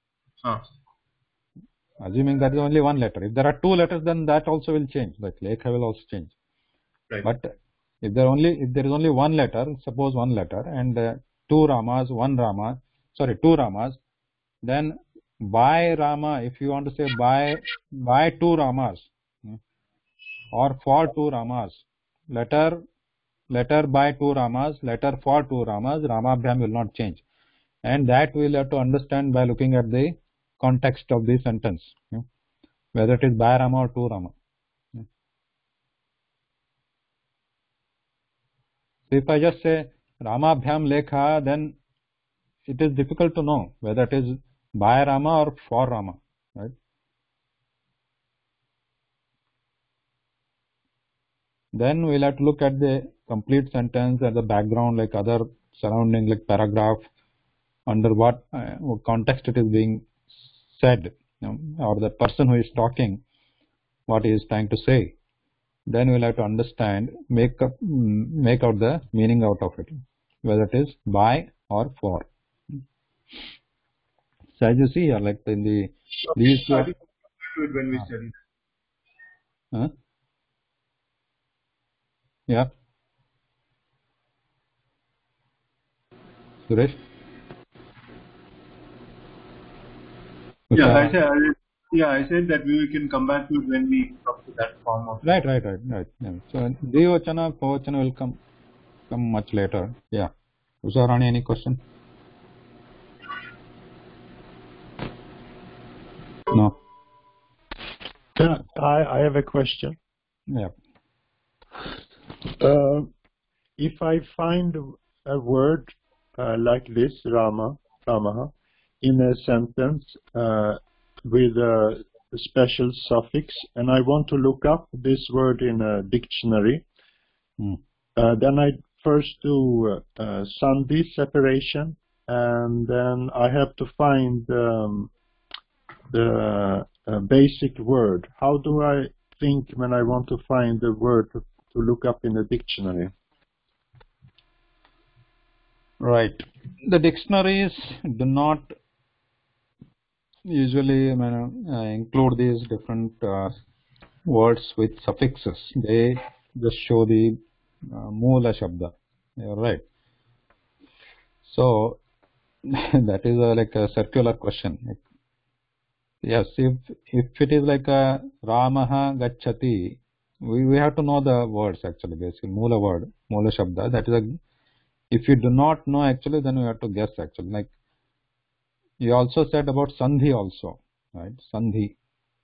S1: Assuming that is only one letter. If there are two letters, then that also will change. Like Lekha will also change.
S4: Right.
S1: But if there is only one letter, suppose one letter, and two Ramas, two Ramas, then by Rama, if you want to say by two Ramas, or for two Ramas, letter by two Ramas, letter for two Ramas, Ramabhyam will not change. And that we'll have to understand by looking at the context of the sentence, whether it is by Rama or to Rama. So if I just say Ramabhyam Lekha, then it is difficult to know whether it is by Rama or for Rama, right? Then we'll have to look at the complete sentence and the background, like other surrounding, like paragraph, under what context it is being said, or the person who is talking, what he is trying to say. Then we'll have to understand, make out the meaning out of it, whether it is by or for. So as you see here, like in the these two,
S4: to it when we study.
S1: Yeah, Suresh.
S4: I said that we can come back to it when we come to that form of.
S1: Right. Yeah. So Dvivachana, Pavachana will come much later. Yeah. Usharani, any question? No.
S5: Yeah, I have a question.
S1: Yeah.
S5: If I find a word like this, Ramaha, in a sentence with a special suffix, and I want to look up this word in a dictionary, then I first do sandhi separation, and then I have to find the basic word. How do I think when I want to find the word to look up in the dictionary?
S1: Right. The dictionaries do not usually include these different words with suffixes. They just show the Moola Shabda. You're right. So that is like a circular question. Yes, if it is like a Ramaha Gacchati, we have to know the words actually, basically Moola word, Moola Shabda. That is a, if you do not know actually, then we have to guess actually. Like you also said about Sandhi also, right? Sandhi.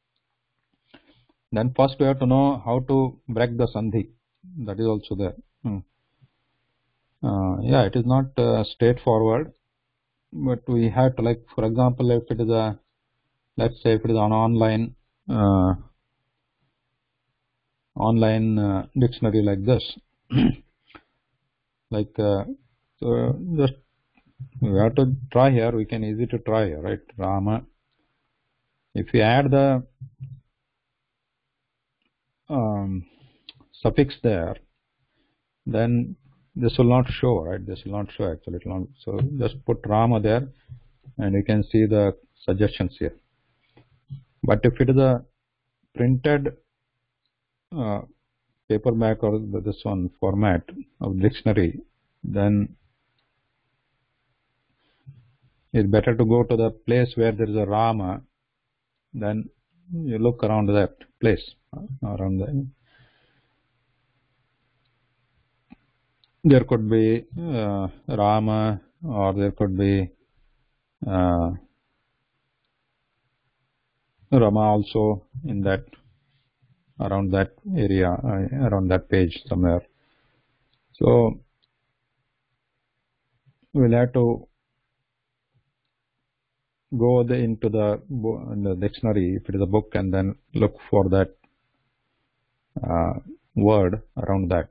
S1: Then first we have to know how to break the Sandhi. That is also there. Yeah, it is not straightforward, but we have to, like, for example, if it is a, let's say if it is an online dictionary like this, like so just we have to try here. We can easy to try here, right? Rama. If we add the suffix there, then this will not show, right? This will not show actually. It will not, so just put Rama there, and you can see the suggestions here. But if it is a printed paperback or this one format of dictionary, then it's better to go to the place where there is a Rama. Then you look around that place, around the. There could be Rama, or there could be Rama also in that, around that area, around that page somewhere. So we'll have to go into the dictionary if it is a book, and then look for that word around that.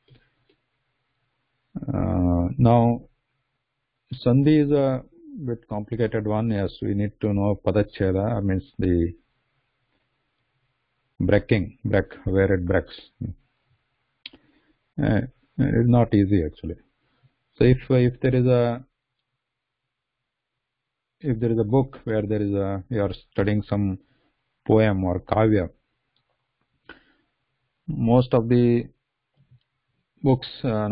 S1: Now Sandhi is a bit complicated one. Yes, we need to know Padacheda, means the breaking, where it breaks. It's not easy actually. So if there is a book where there is you are studying some poem or kavya, most of the books,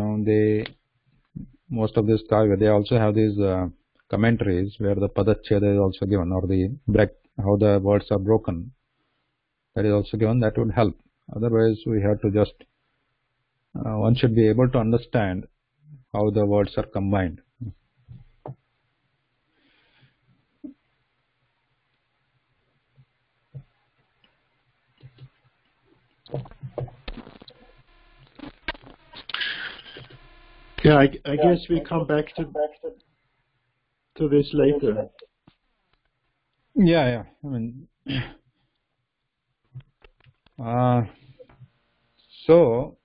S1: most of this kavya, they also have these commentaries where the padacheda is also given, or the break, how the words are broken, that is also given. That would help. Otherwise we have to just one should be able to understand how the words are combined.
S5: Yeah, I guess we come back to this later.
S1: Yeah. I mean, so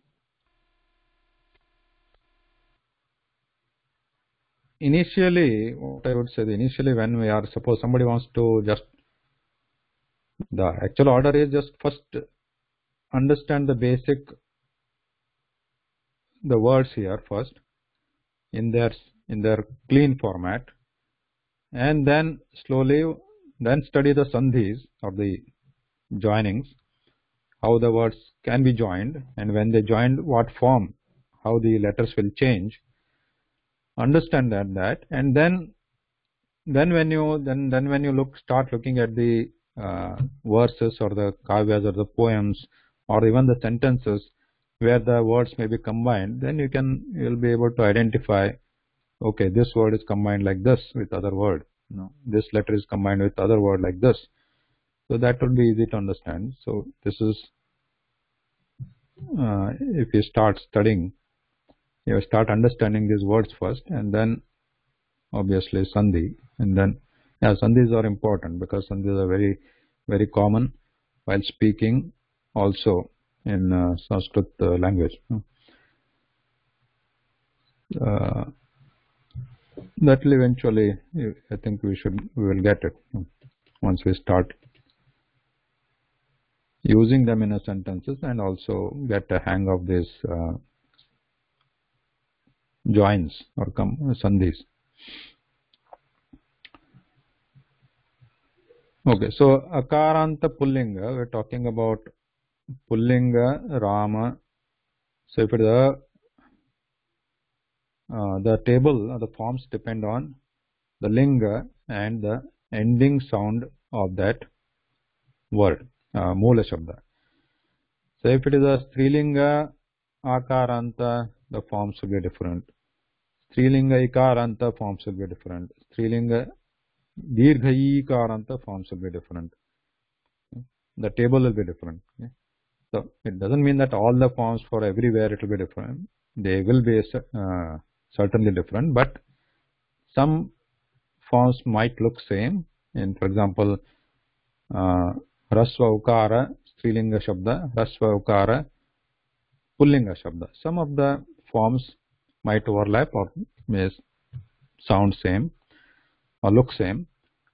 S1: initially, what I would say, initially when we are, suppose somebody wants to just, the actual order is just first understand the basic, the words here first in their clean format, and then slowly then study the sandhis or the joinings, how the words can be joined, and when they joined, what form, how the letters will change. Understand that, and then when you start looking at the verses or the kavyas or the poems or even the sentences where the words may be combined, then you'll be able to identify, okay, this word is combined like this with other word, this letter is combined with other word like this. So that will be easy to understand. So this is if you start studying, you start understanding these words first, and then obviously sandhi, and then sandhis are important because sandhis are very, very common while speaking also in Sanskrit language. That will eventually, I think we will get it once we start using them in a sentences and also get a hang of these joins or sandhis. Okay, so akaranta pullinga, we're talking about pullinga Rama. So if it is the table, the forms depend on the linga and the ending sound of that word, moola shabda. So if it is a strilinga akaranta, the forms will be different. Strilinga ikaranta, forms will be different. Strilinga dirgha ikaranta, forms will be different. The table will be different. So it doesn't mean that all the forms for everywhere it will be different. They will be certainly different, but some forms might look same. In, for example, rasva ukara strilinga shabda, rasva ukara pullinga shabda. Some of the forms might overlap or may sound same or look same.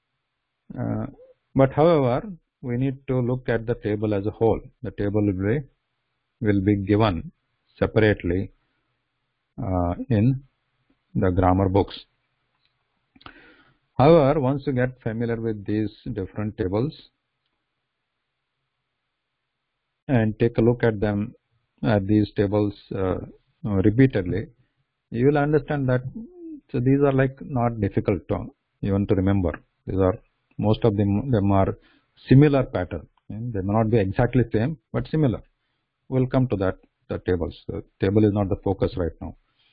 S1: But however, we need to look at the table as a whole. The table will be given separately in the grammar books. However, once you get familiar with these different tables and take a look at them, at these tables repeatedly, you will understand that so these are like not difficult even to remember. These are, most of them are similar pattern. They may not be exactly same, but similar. We'll come to that. The tables. The table is not the focus right now.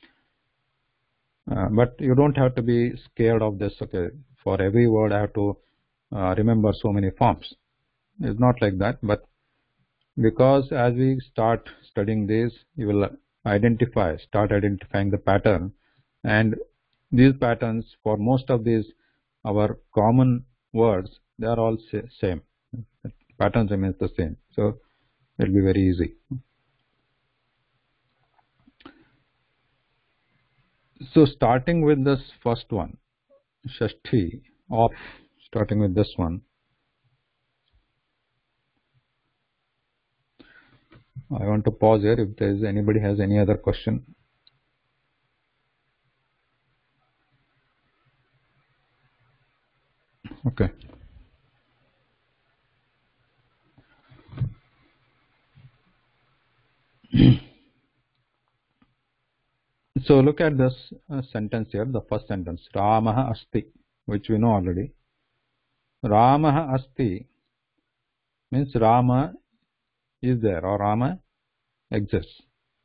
S1: But you don't have to be scared of this. Okay, for every word I have to remember so many forms. It's not like that. But because as we start studying this, you will start identifying the pattern, and these patterns for most of these our common words, they are all same. The pattern remains the same. So it will be very easy. So starting with this first one, Shashti, starting with this one, I want to pause here if there is anybody has any other question. Okay. So look at this sentence here, the first sentence, Ramaha Asti, which we know already. Ramaha Asti means Rama is there or Rama exists.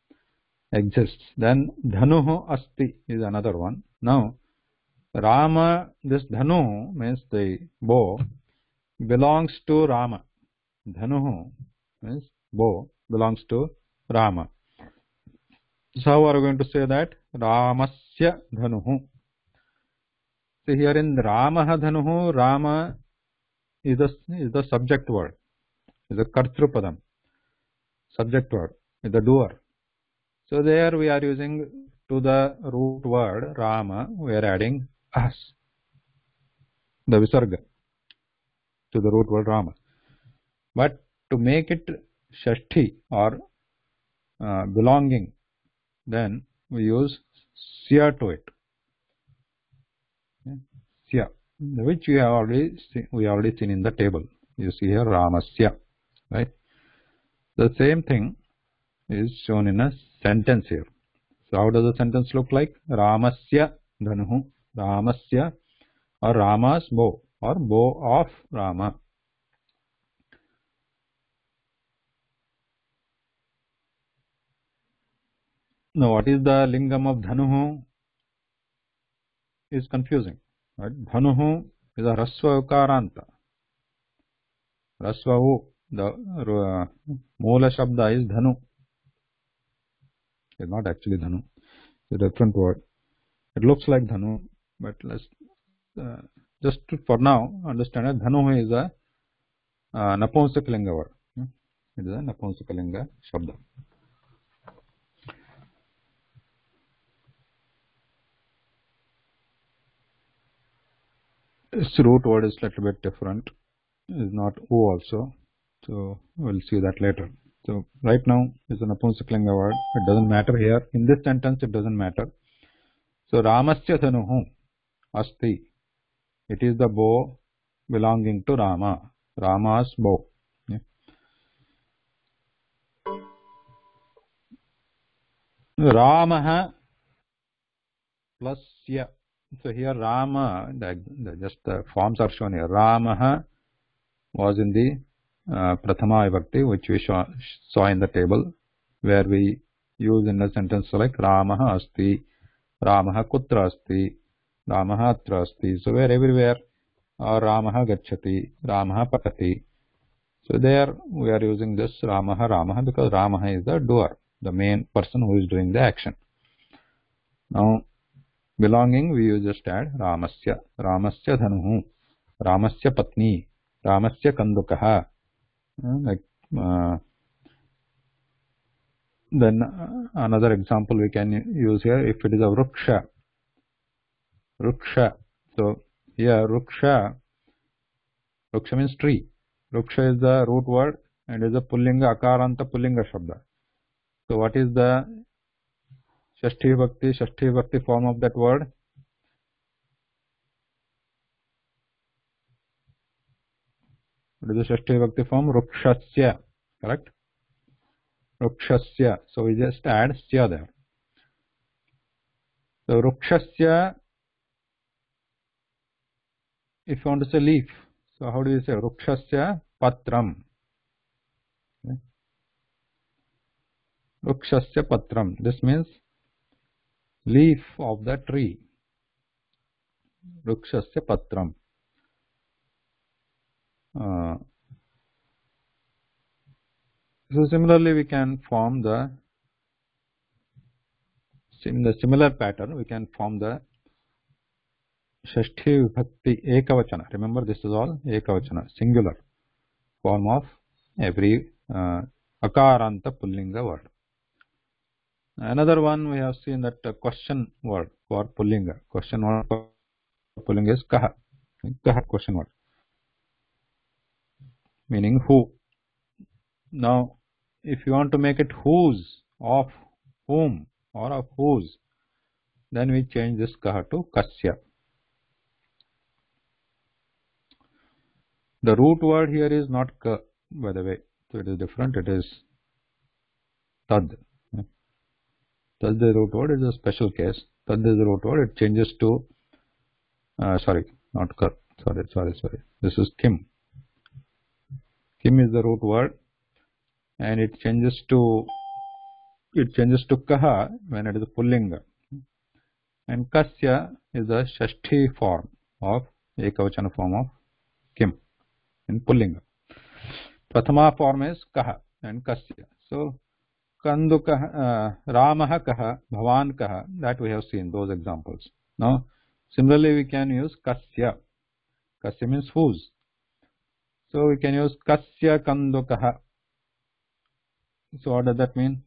S1: Then Dhanuhu Asti is another one. Now Rama, this Dhanu means the bow, belongs to Rama. Dhanuhu means bow belongs to Rama. So how are we going to say that? Ramasya Dhanuhu. So here in Ramaha Dhanuhu, Rama is the subject word, is the Kartrupadam, subject word, is the doer. So there we are using to the root word Rama, we are adding as, the Visarga, to the root word Rama. But to make it Shashti or belonging, then we use Sya to it. Sya, which we already seen in the table. You see here Ramasya, right? The same thing is shown in a sentence here. So how does the sentence look like? Ramasya dhanuhu, Ramasya, or Rama's bow, or bow of Rama. Now what is the lingam of dhanuhu is confusing, right? Dhanuhu is a rasva ukaranta. Rasva u, the moola shabda is dhanu. It's not actually dhanu. It's a different word. It looks like dhanu, but let's just for now understand that dhanu is a napumsakalinga word. It is a napumsakalinga shabda. Its root word is a little bit different. It is not u also, so we'll see that later. So right now it's a napumsakalinga word. It doesn't matter here. In this sentence it doesn't matter. So Ramasya dhanuhu asti. It is the bow belonging to Rama. Rama's bow. Yeah. Ramaha plus ya. So here Rama, just the forms are shown here. Ramaha was in the Prathama Vibhakti, which we saw in the table, where we use in a sentence like Ramaha asti, Ramaha kutra asti, Ramaha atra asti. So where everywhere Ramaha gacchati, Ramaha patati. So there we are using this Ramaha because Ramaha is the doer, the main person who is doing the action. Now belonging we use just add Ramasya, Ramasya dhanuhu, Ramasya patni, Ramasya kandukaha. Then another example we can use here, if it is a Ruksha. So here Ruksha means tree. Ruksha is the root word and is a Pullinga, Akaranta Pullinga Shabda. So what is the Shashti Vibhakti form of that word? What is the Shashti Vibhakti form? Rukshasya, correct? Rukshasya. So we just add sya there. So Rukshasya, if you want to say leaf, so how do you say? Rukshasya patram. Okay. Rukshasya patram. This means leaf of the tree. Rukshasya patram. So similarly we can form the similar pattern. We can form the Shashti Vibhakti Ekavachana. Remember, this is all Ekavachana, singular form of every Akaranta Pullinga word. Another one we have seen that question word for Pullinga. Question word for Pullinga is Kaha. Kaha, question word, meaning who. Now if you want to make it whose, of whom, or of whose, then we change this Kaha to Kasya. The root word here is not Ka, by the way, so it is different. It is Tad. Tad is the root word. It is a special case. Tad is the root word. It changes to sorry, not Ka. Sorry. This is Kim. Kim is the root word, and it changes to Kaha when it is a Pullinga. And Kasya is the Shashti form of Ekavachana form of Kim in Pullinga. Prathama form is Kaha and Kasya. So Kandukaha, Ramaha Kaha, Bhavan Kaha, that we have seen those examples. Now similarly we can use Kasya. Kasya means whose. So we can use Kasya Kandukaha. So what does that mean?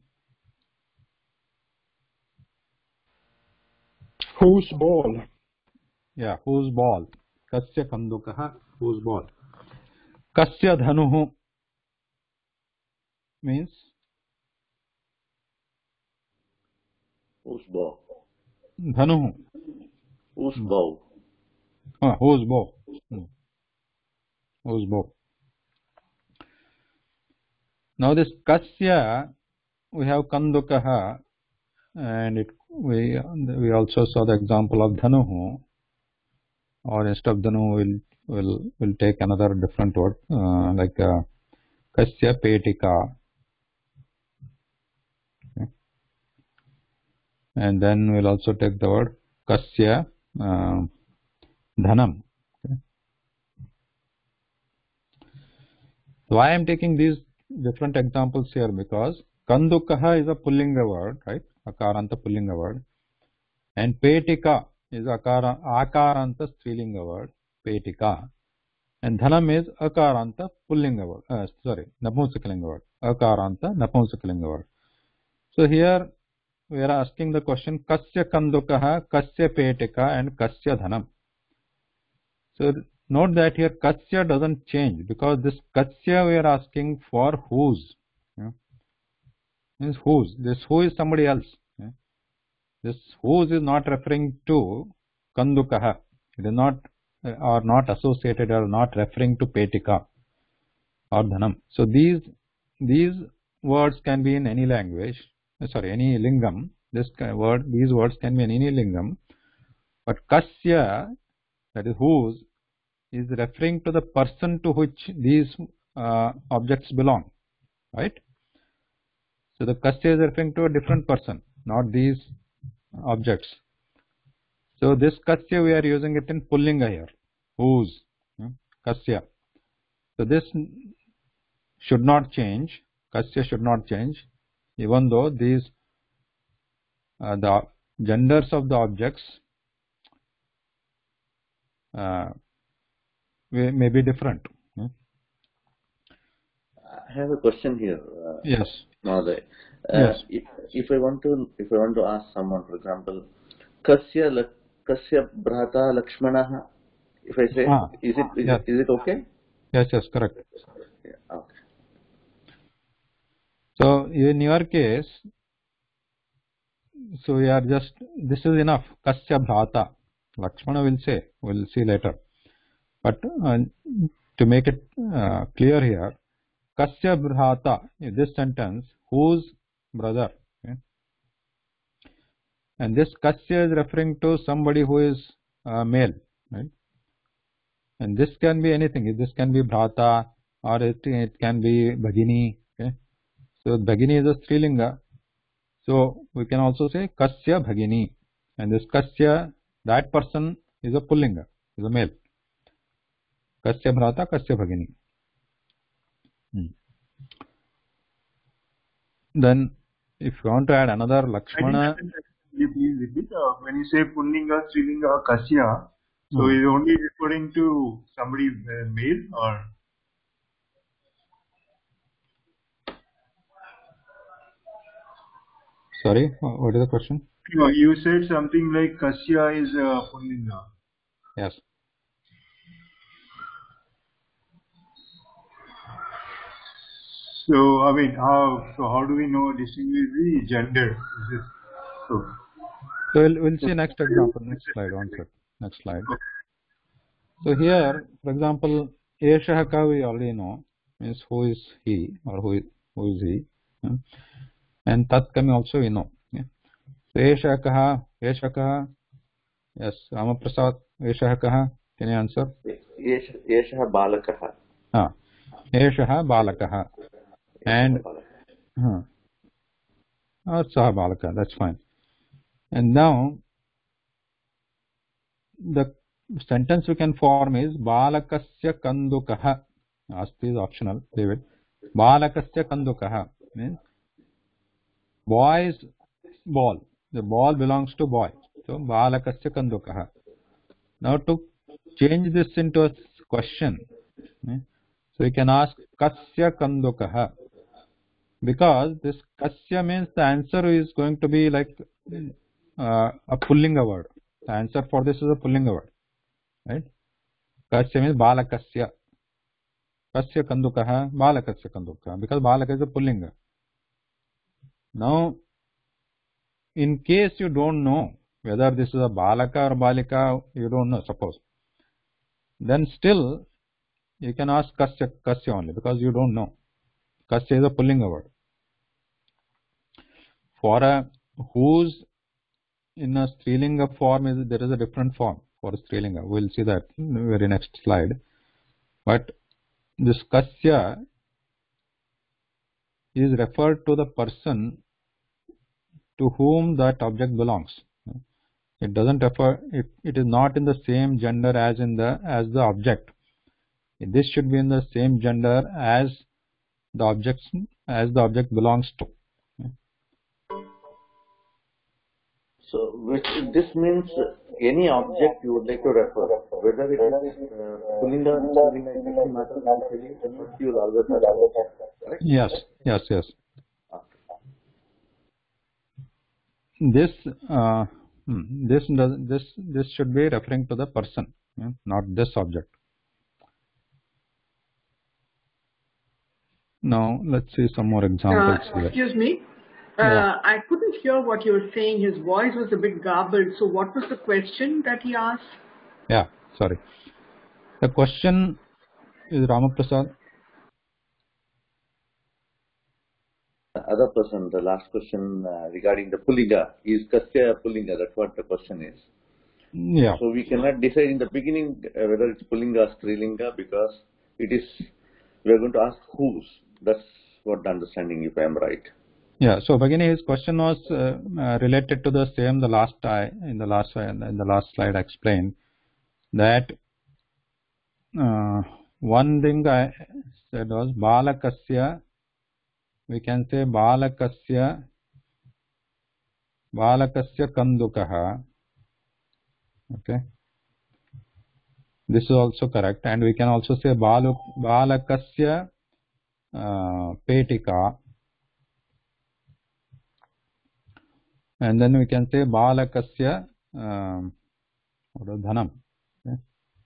S5: Whose ball?
S1: Yeah, whose ball? Kasya Kandukaha, whose ball? Kasya Dhanuhu means
S6: whose ball?
S1: Dhanuhu.
S6: Whose bow?
S1: Whose bow? Whose bow? Now this kasya, we have kandukaha, and we also saw the example of dhanuhu, or instead of dhanu we'll take another different word like kasya petika, okay. And then we'll also take the word kasya dhanam. Okay. So why I am taking these different examples here, because kandukaha is a pullinga word, right? Akaranta pullinga word, and petika is akaranta strilinga word, petika, and dhanam is akaranta pullinga word, napumsakalinga word, akaranta napumsakalinga word. So here we are asking the question kasya kandukaha, kasya petika, and kasya dhanam. So note that here kasya doesn't change, because this kasya we are asking for whose. Means whose. This who is somebody else. This whose is not referring to kandukaha. It is not or not associated or not referring to petika or dhanam. So these words can be in any language. Any lingam. These words can be in any lingam. But kasya, that is whose, is referring to the person to which these objects belong, right? So the kasya is referring to a different person, not these objects. So this kasya we are using it in pullinga here, whose, kasya. So this should not change, kasya should not change, even though these the genders of the objects may be different.
S6: I have a question here.
S1: Yes.
S6: Mahoday.
S1: Yes.
S6: If I want to ask someone, for example, kasya bhrata Lakshmanaha, if I say, is it okay?
S1: Yes, correct.
S6: Yeah, okay.
S1: So in your case, so we are just, this is enough. Kasya bhrata. Lakshmana will say, we'll see later. But to make it clear here, kasya bhrata, in this sentence, whose brother. Okay? And this kasya is referring to somebody who is male, right? And this can be anything. This can be bhrata, or it can be bhagini. Okay? So bhagini is a strilinga. So we can also say kasya bhagini. And this kasya, that person is a pullinga, is a male. Kasya bhrata, kasya bhagini. Then if you want to add another Lakshmana.
S4: Please repeat. When you say pullinga, strilinga, or kasya, so is it only referring to somebody male or?
S1: Sorry, what is the question?
S4: No, you said something like kasya is pullinga.
S1: Yes.
S4: So I mean, how do we know distinguish the gender? Is this so?
S1: So we'll see next example, next slide, one sec. Next slide. So here, for example, Eshah ka we already know, means who is he or who is he, and Tat ka also we know. So Eshah kaha, yes, Ramaprasad, Eshah kaha, can you answer?
S6: Eshah balakaha.
S1: Eshah balakaha, and Saha balaka, that's fine. And now the sentence we can form is balakasya kandukaha. Asti is optional, leave it. Balakasya kandukaha means boy's ball. The ball belongs to boy. So balakasya kandukaha. Now to change this into a question, so we can ask kasya kandukaha, because this kasya means the answer is going to be like a pullinga word. The answer for this is a pullinga word, right? Kasya means balakasya. Kasya kandukaha, balakasya kandukaha, because balaka is a pullinga. Now, in case you don't know whether this is a balaka or balika, you don't know, suppose. then still you can ask kasya only, because you don't know. Kasya is a pullinga word. For a whose in a strilinga form, there is a different form for a strilinga. We'll see that in the very next slide. But this kasya is referred to the person to whom that object belongs. It doesn't refer. It is not in the same gender as the object. This should be in the same gender as the object belongs to.
S6: So this means any object you would like to refer, whether it is pullinga or strilinga, it doesn't matter. You will always have, correct?
S1: Yes. This should be referring to the person, not this object. Now let's see some more examples here.
S3: Excuse me. I couldn't hear what you were saying. His voice was a bit garbled. So what was the question that he asked?
S1: Yeah, sorry. The question is Ramaprasad.
S6: The other person, the last question regarding the pullinga, is kasya pullinga? That's what the question is.
S1: Yeah.
S6: So we cannot decide in the beginning whether it's pullinga or strilinga, because we are going to ask whose. That's what the understanding, if I am right.
S1: Yeah. So beginning, his question was related to the same. In the last slide I explained that one thing I said was balakasya. We can say balakasya kandukaha. Okay. This is also correct, and we can also say balakasya petika. And then we can say balakasya dhanam. Okay.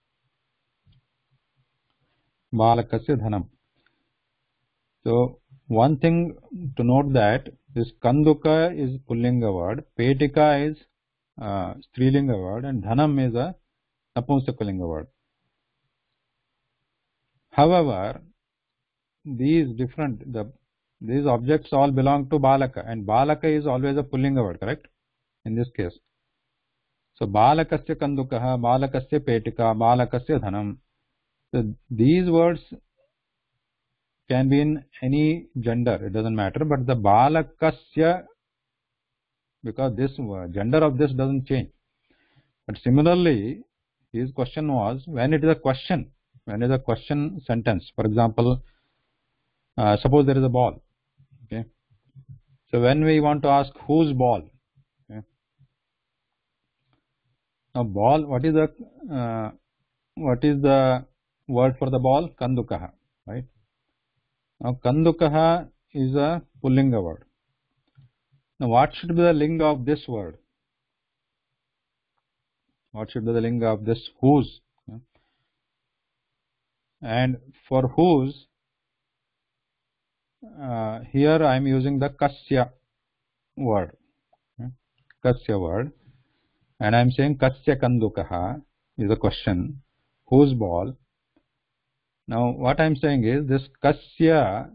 S1: Balakasya dhanam. So one thing to note that this kanduka is pullinga word, petika is strilinga word, and dhanam is a napumsakalinga word. However, these objects all belong to balaka, and balaka is always a pullinga word, correct? In this case. So balakasya kandukaha, balakasya petika, balakasya dhanam. So these words can be in any gender, it doesn't matter, but the balakasya, because this gender of this doesn't change. But similarly, his question was, when it is a question sentence, for example, suppose there is a ball. Okay. So when we want to ask whose ball, okay. Now ball, what is the word for the ball? Kandukaha, right? Now kandukaha is a pullinga word. Now what should be the linga of this word? What should be the linga of this whose? Okay. And for whose, here I am using the kasya word, okay. Kasya word, and I am saying kasya kandukaha is a question, whose ball. Now what I am saying is this kasya,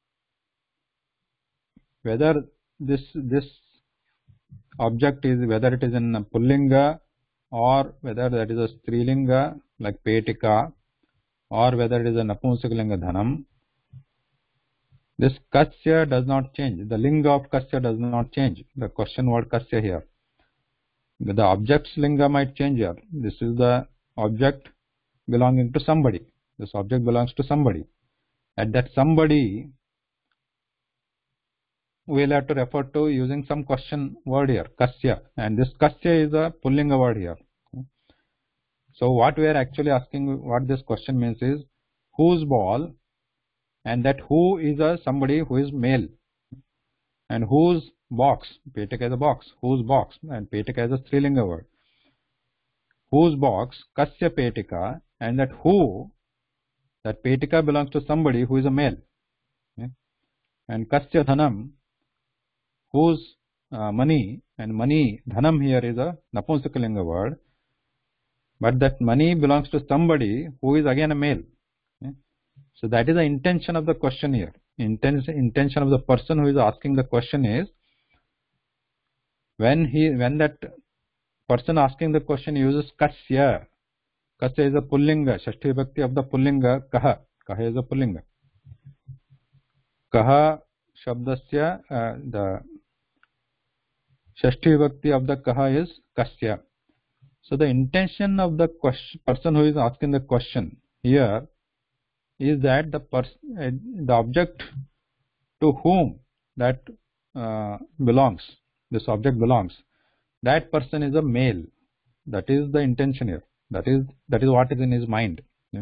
S1: whether this object is, whether it is in a pullinga or whether that is a strilinga like petika, or whether it is a napumsakalinga dhanam, this kasya does not change. The linga of kasya does not change. The question word kasya here. The object's linga might change here. This is the object belonging to somebody. This object belongs to somebody. And that somebody we'll have to refer to using some question word here, kasya. And this kasya is a pullinga word here. So what we are actually asking, what this question means is, whose ball, and that who is a somebody who is male, and whose box, petika is a box, whose box, and petika is a strilinga word. Whose box, kasya petika, and that who, that petika belongs to somebody who is a male. Okay. And kasya dhanam, whose money, and money, dhanam here is a napumsakalinga word. but that money belongs to somebody who is again a male. Okay? So that is the intention of the question here. Intention of the person who is asking the question is, when that person asking the question uses kasya. Kasya is a pullinga, shashti vibhakti of the pullinga kaha. Kaha is a pullinga. Kaha shabdasya, the shashti vibhakti of the kaha is kasya. So the intention of the person who is asking the question here is that the object to whom that belongs, this object belongs, that person is a male. That is the intention here. That is what is in his mind. Yeah?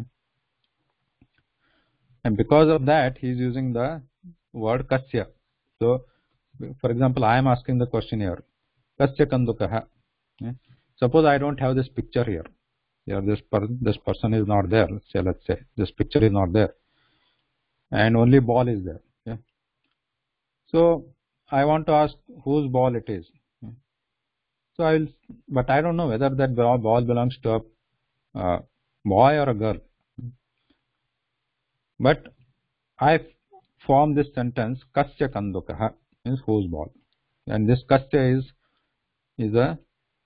S1: And because of that, he is using the word kasya. So, for example, I am asking the question here, kasya kandukaha. Yeah? Suppose I don't have this picture here. Here this person is not there. Let's say this picture is not there, and only ball is there. Yeah? So I want to ask whose ball it is. Yeah? So but I don't know whether that ball belongs to a boy or a girl. But I form this sentence, kasya kandukaha, means whose ball, and this kasya is a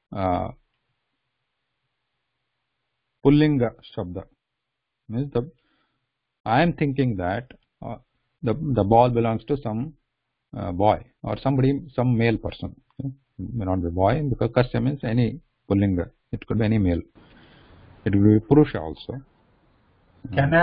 S1: pullinga shabda. Means I am thinking that the ball belongs to some boy or somebody, some male person. Okay? May not be boy, because kasya means any pullinga. It could be any male. It will be purusha also.
S7: Can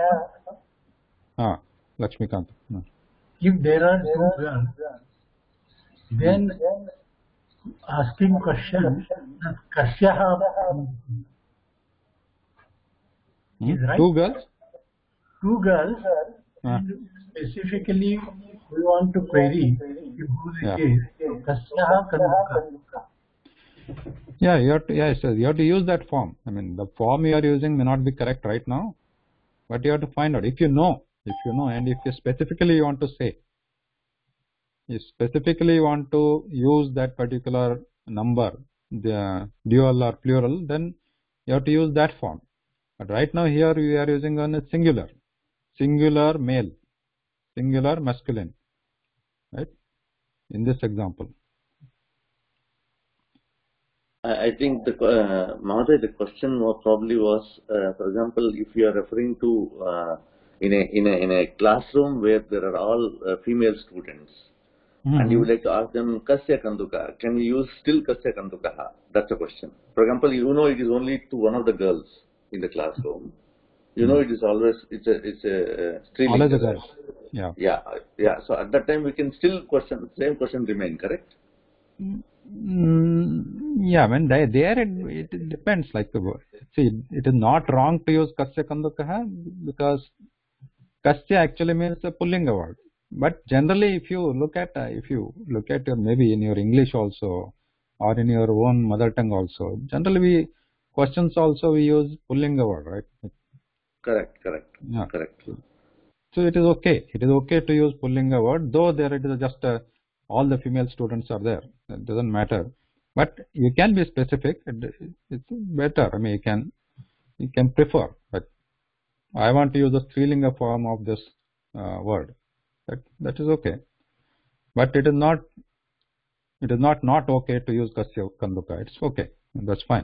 S7: I?
S1: Lakshmikant.
S7: If there are two girls, then asking question, kasyaha is right.
S1: Two girls?
S7: Two girls, and specifically we want to query who it is. Kasyaha kanduka.
S1: Yeah, you have to use that form. I mean, the form you are using may not be correct right now, but you have to find out. If you know, and if you specifically want to say, you specifically want to use that particular number, the dual or plural, then you have to use that form. But right now here we are using on a singular male, singular masculine, right? In this example.
S6: I think Mahathir, the question probably was, for example, if you are referring to in a classroom where there are all female students, and you would like to ask them kasya kanduka, can we use still kasya kandukaha? That's a question. For example, it is only to one of the girls in the classroom. It is always it's a streaming.
S1: Always a girl. Yeah.
S6: Yeah. So at that time we can still same question remain, correct?
S1: Yeah, I mean, there it depends. Like, see, it is not wrong to use kasya kandukaha, because kasya actually means a pullinga word. But generally, if you look at your, maybe in your English also, or in your own mother tongue also, generally questions also we use pullinga word, right?
S6: Correct.
S1: Yeah.
S6: Correct.
S1: So it is okay. It is okay to use pullinga word, though there it is just all the female students are there. It doesn't matter. But you can be specific. It's better. I mean, you can prefer. But I want to use the strilinga form of this word. That is okay. But it is not okay to use kasya kanduka. It's okay. That's fine.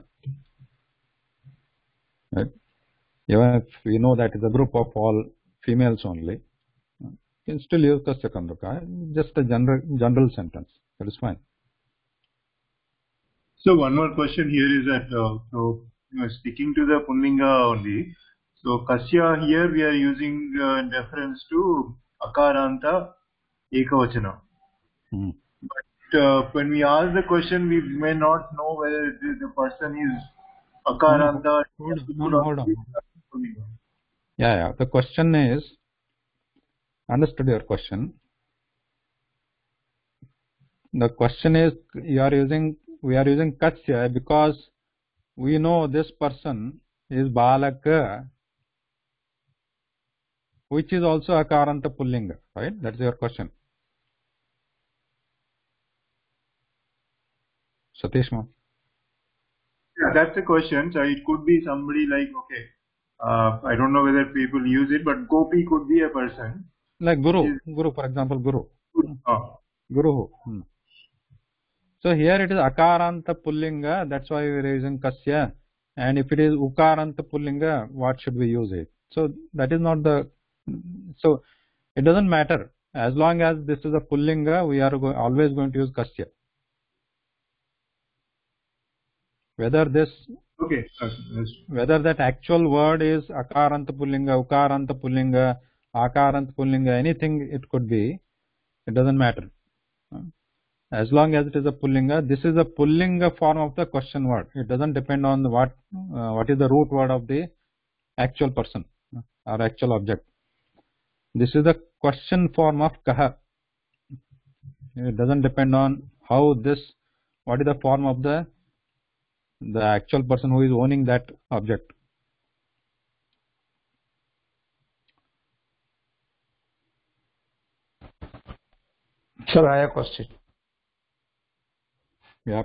S1: Right? Even if we know that it's a group of all females only, you can still use kasya kanduka. Just a general sentence. That is fine.
S4: So one more question here is that sticking to the pullinga only. So kasya here we are using in reference to akaranta ekavachana. But when we ask the question, we may not know whether the person is akaranta.
S1: Hold on. Yeah. The question is, understood your question. The question is, we are using kasya because we know this person is balaka, which is also akaranta pullinga, right? That's your question. Satish ma.
S4: Yeah, that's the question. So it could be somebody like, okay, I don't know whether people use it, but Gopi could be a person.
S1: Like Guru, for example, Guru.
S4: Oh.
S1: Guru. So here it is Akaranta Pullinga, that's why we are using Kasya. And if it is Ukaranta Pullinga, what should we use it? So that is not the, so it doesn't matter. As long as this is a Pullinga, we are always going to use Kasya. Whether this,
S4: okay,
S1: whether that actual word is Akaranta Pullinga, Ukaranta Pullinga, Akaranta Pullinga, anything it could be, it doesn't matter. As long as it is a Pullinga, this is a Pullinga form of the question word. It doesn't depend on what is the root word of the actual person or actual object. This is the question form of Kaha. It doesn't depend on how this, what is the form of the actual person who is owning that object.
S8: Sir, I have a question.
S1: Yeah.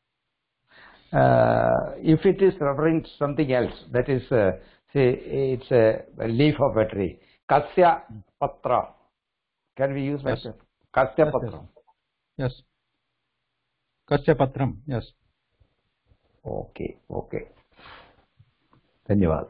S8: If it is referring to something else, that is, say, it's a leaf of a tree. Kasya Patra. Can we use
S1: Yes.
S8: like that? Kasya Patra.
S1: Yes. Kasya Patram. Yes.
S8: Okay. Okay. Dhanyavad.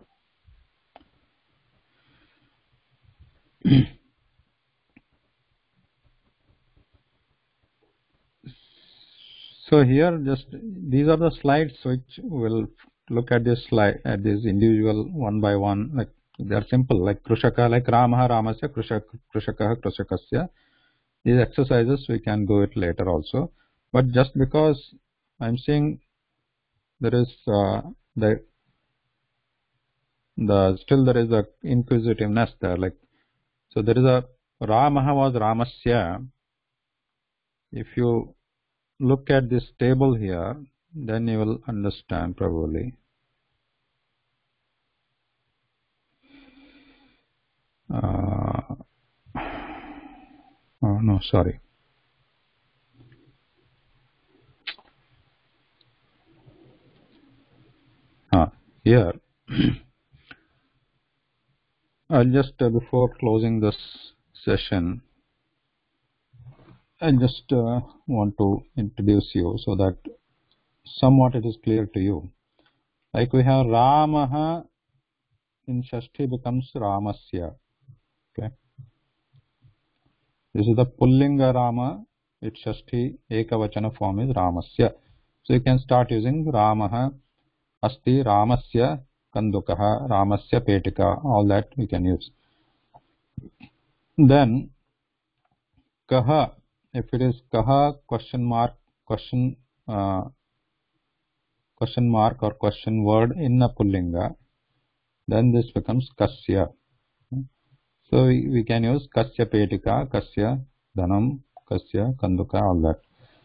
S1: So here, just these are the slides which will look at this slide, at this individual one by one. Like they are simple, like Krushaka, like Ramaha, Ramasya, Krushakaha, Krushakasya. These exercises we can do it later also. But just because I'm seeing there is still there is a inquisitiveness there. Like so, there is a Ramaha was Ramasya. If you look at this table here, then you will understand probably. Oh no, sorry. Here, I'll just before closing this session, I just want to introduce you so that somewhat it is clear to you. Like we have Ramaha in Shashti becomes Ramasya. Okay. This is the Pullinga Rama. Its Shashti Ekavachana form is Ramasya. So you can start using Ramaha, Asti, Ramasya, Kandukaha, Ramasya, Petika. All that we can use. Then Kaha. If it is Kaha question mark or question word in a Pullinga, then this becomes Kasya. So we can use Kasya Petika, Kasya Dhanam, Kasya Kanduka, all that.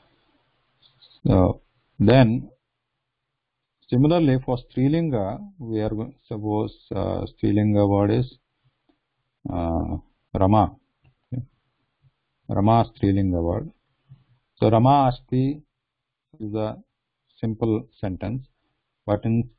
S1: So then similarly for Strilinga, we are going, suppose Strilinga word is Rama. Okay. Rama Strilinga word. So Rama Asti is a simple sentence, but in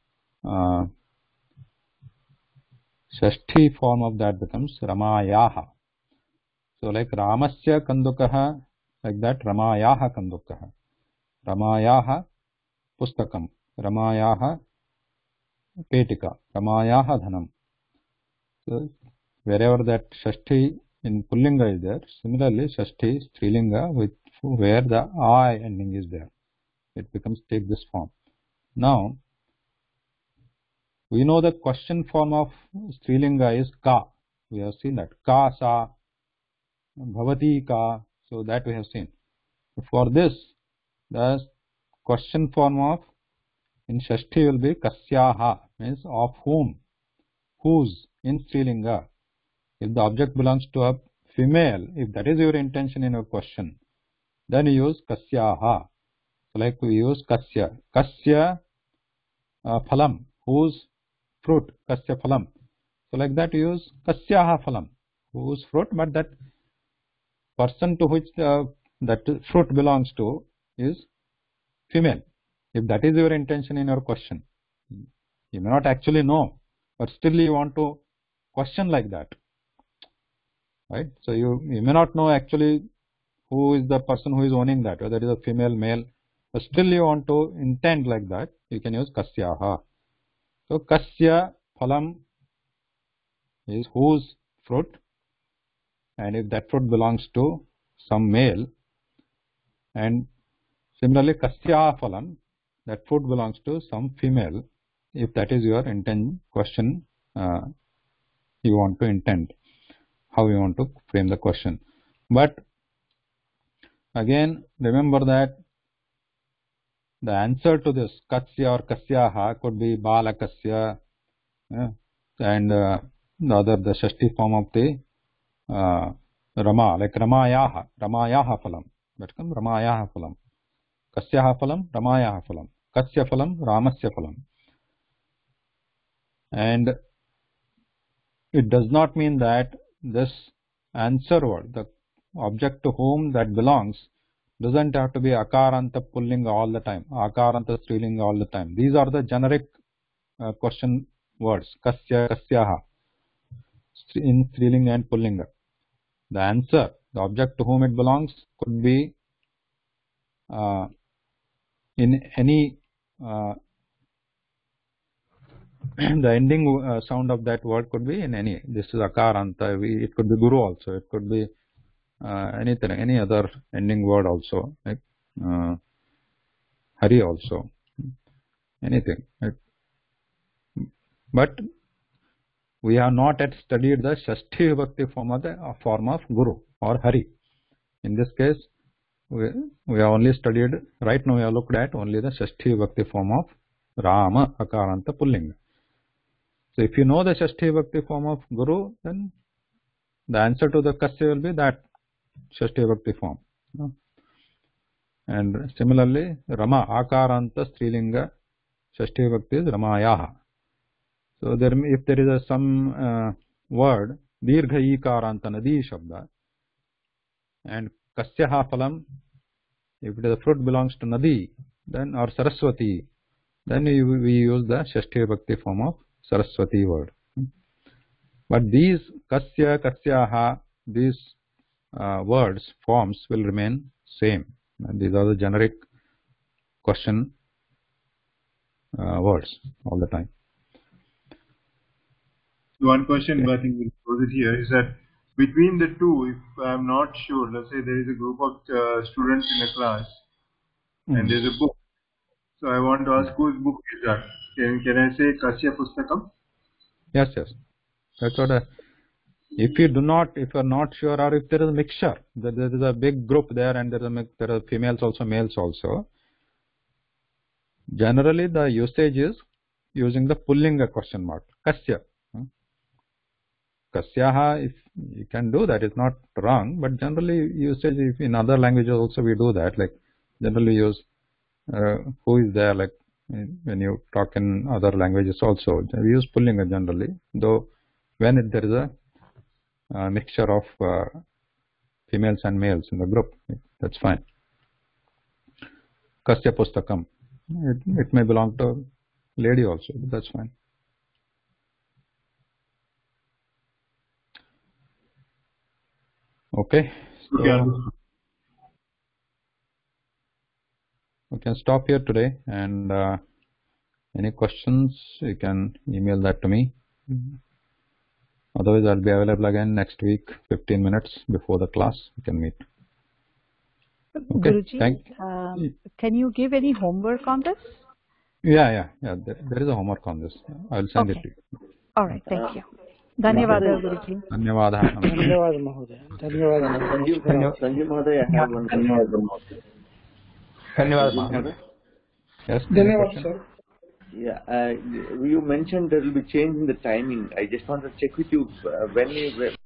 S1: Shashti form of that becomes Ramayaha. So like Ramasya Kandukaha, like that Ramayaha Kandukaha. Ramayaha Pustakam. Ramayaha Petika. Ramayaha Dhanam. So wherever that Shashti in Pullinga is there, similarly Shashti Strilinga with where the I ending is there, it becomes take this form. Now we know the question form of Strilinga is Ka. We have seen that. Ka sa, Bhavati ka. So that we have seen. For this, the question form of in Shashti will be Kasyaha, means of whom, whose in Strilinga. If the object belongs to a female, if that is your intention in your question, then you use Kasyaha. So like we use Kasya. Kasya Phalam, whose fruit, Kasya Phalam. So like that you use Kasyaha Phalam, whose fruit, but that person to which that fruit belongs to is female. If that is your intention in your question, you may not actually know, but still you want to question like that, right? So you may not know actually who is the person who is owning that, whether it is a female, male, but still you want to intend like that, you can use kasyaha. So kasya phalam is whose fruit, and if that fruit belongs to some male, and similarly kasya phalam, that fruit belongs to some female, if that is your intent question, you want to intend how you want to frame the question. But again, remember that the answer to this kasya or kasyaha could be balakasya, and the Shashti form of the Rama, like Ramayaha phalam. That comes Ramayaha phalam. Kasyaha phalam, Ramayaha phalam. Kasya phalam, Ramasya phalam. And it does not mean that this answer word, the object to whom that belongs, doesn't have to be Akaranta Pullinga all the time, Akaranta Strilinga all the time. These are the generic question words, Kasya, Kasyaha, in Strilinga and Pullinga. The answer, the object to whom it belongs, could be in any the ending sound of that word could be in any. This is Akaranta. It could be Guru also. It could be anything, any other ending word also, like Hari also, anything. Right? But we have not yet studied the Shashti Vibhakti form of Guru or Hari. In this case, we have only studied, right now we have looked at only the Shashti Vibhakti form of Rama, Akaranta, Pullinga. So if you know the Shashti Vibhakti form of Guru, then the answer to the Kasya will be that Shashti Vibhakti form. And similarly, Rama, Akaranta, Strilinga, Shashti Vibhakti is Ramayaha. So if there is some word, Dirgha Ikaranta Nadi Shabda, and Kasyaha Phalam, if the fruit belongs to Nadi, then or Saraswati, then we use the Shashti Vibhakti form of Saraswati word. But these Kasya, Kasyaha, these words, forms will remain same. And these are the generic question words all the time.
S4: One question, I think we'll close it here, is that between the two, if I'm not sure, let's say there is a group of students in a class and there's a book. So I want to ask whose book is that? Can I say Kasya Pustakam?
S1: Yes. That's what if you are not sure, or if there is a mixture, there is a big group there and there are females also, males also. Generally, the usage is using the Pullinga question mark, Kasya. Kasyaha, if you can do that, it's not wrong, but generally usage, if in other languages also we do that, like generally use who is there, like when you talk in other languages also, we use Pullinga generally, though when there is a mixture of females and males in the group, that's fine. Kasya Pustakam, it may belong to lady also, but that's fine. Okay, so we can stop here today, and any questions you can email that to me. Otherwise, I'll be available again next week, 15 minutes before the class. We can meet. Okay.
S9: Guruji, can you give any homework on this?
S1: Yeah. There is a homework on this. I'll send it to you.
S9: All right. Thank you. धन्यवादः गुरुजी.
S1: धन्यवादः.
S7: धन्यवादः महोदय. धन्यवादः.
S6: Sanjay Mahoday, I have one question.
S8: धन्यवादः.
S1: Yes.
S2: Dhanyawad, sir.
S6: Yeah, you mentioned there will be change in the timing. I just want to check with you when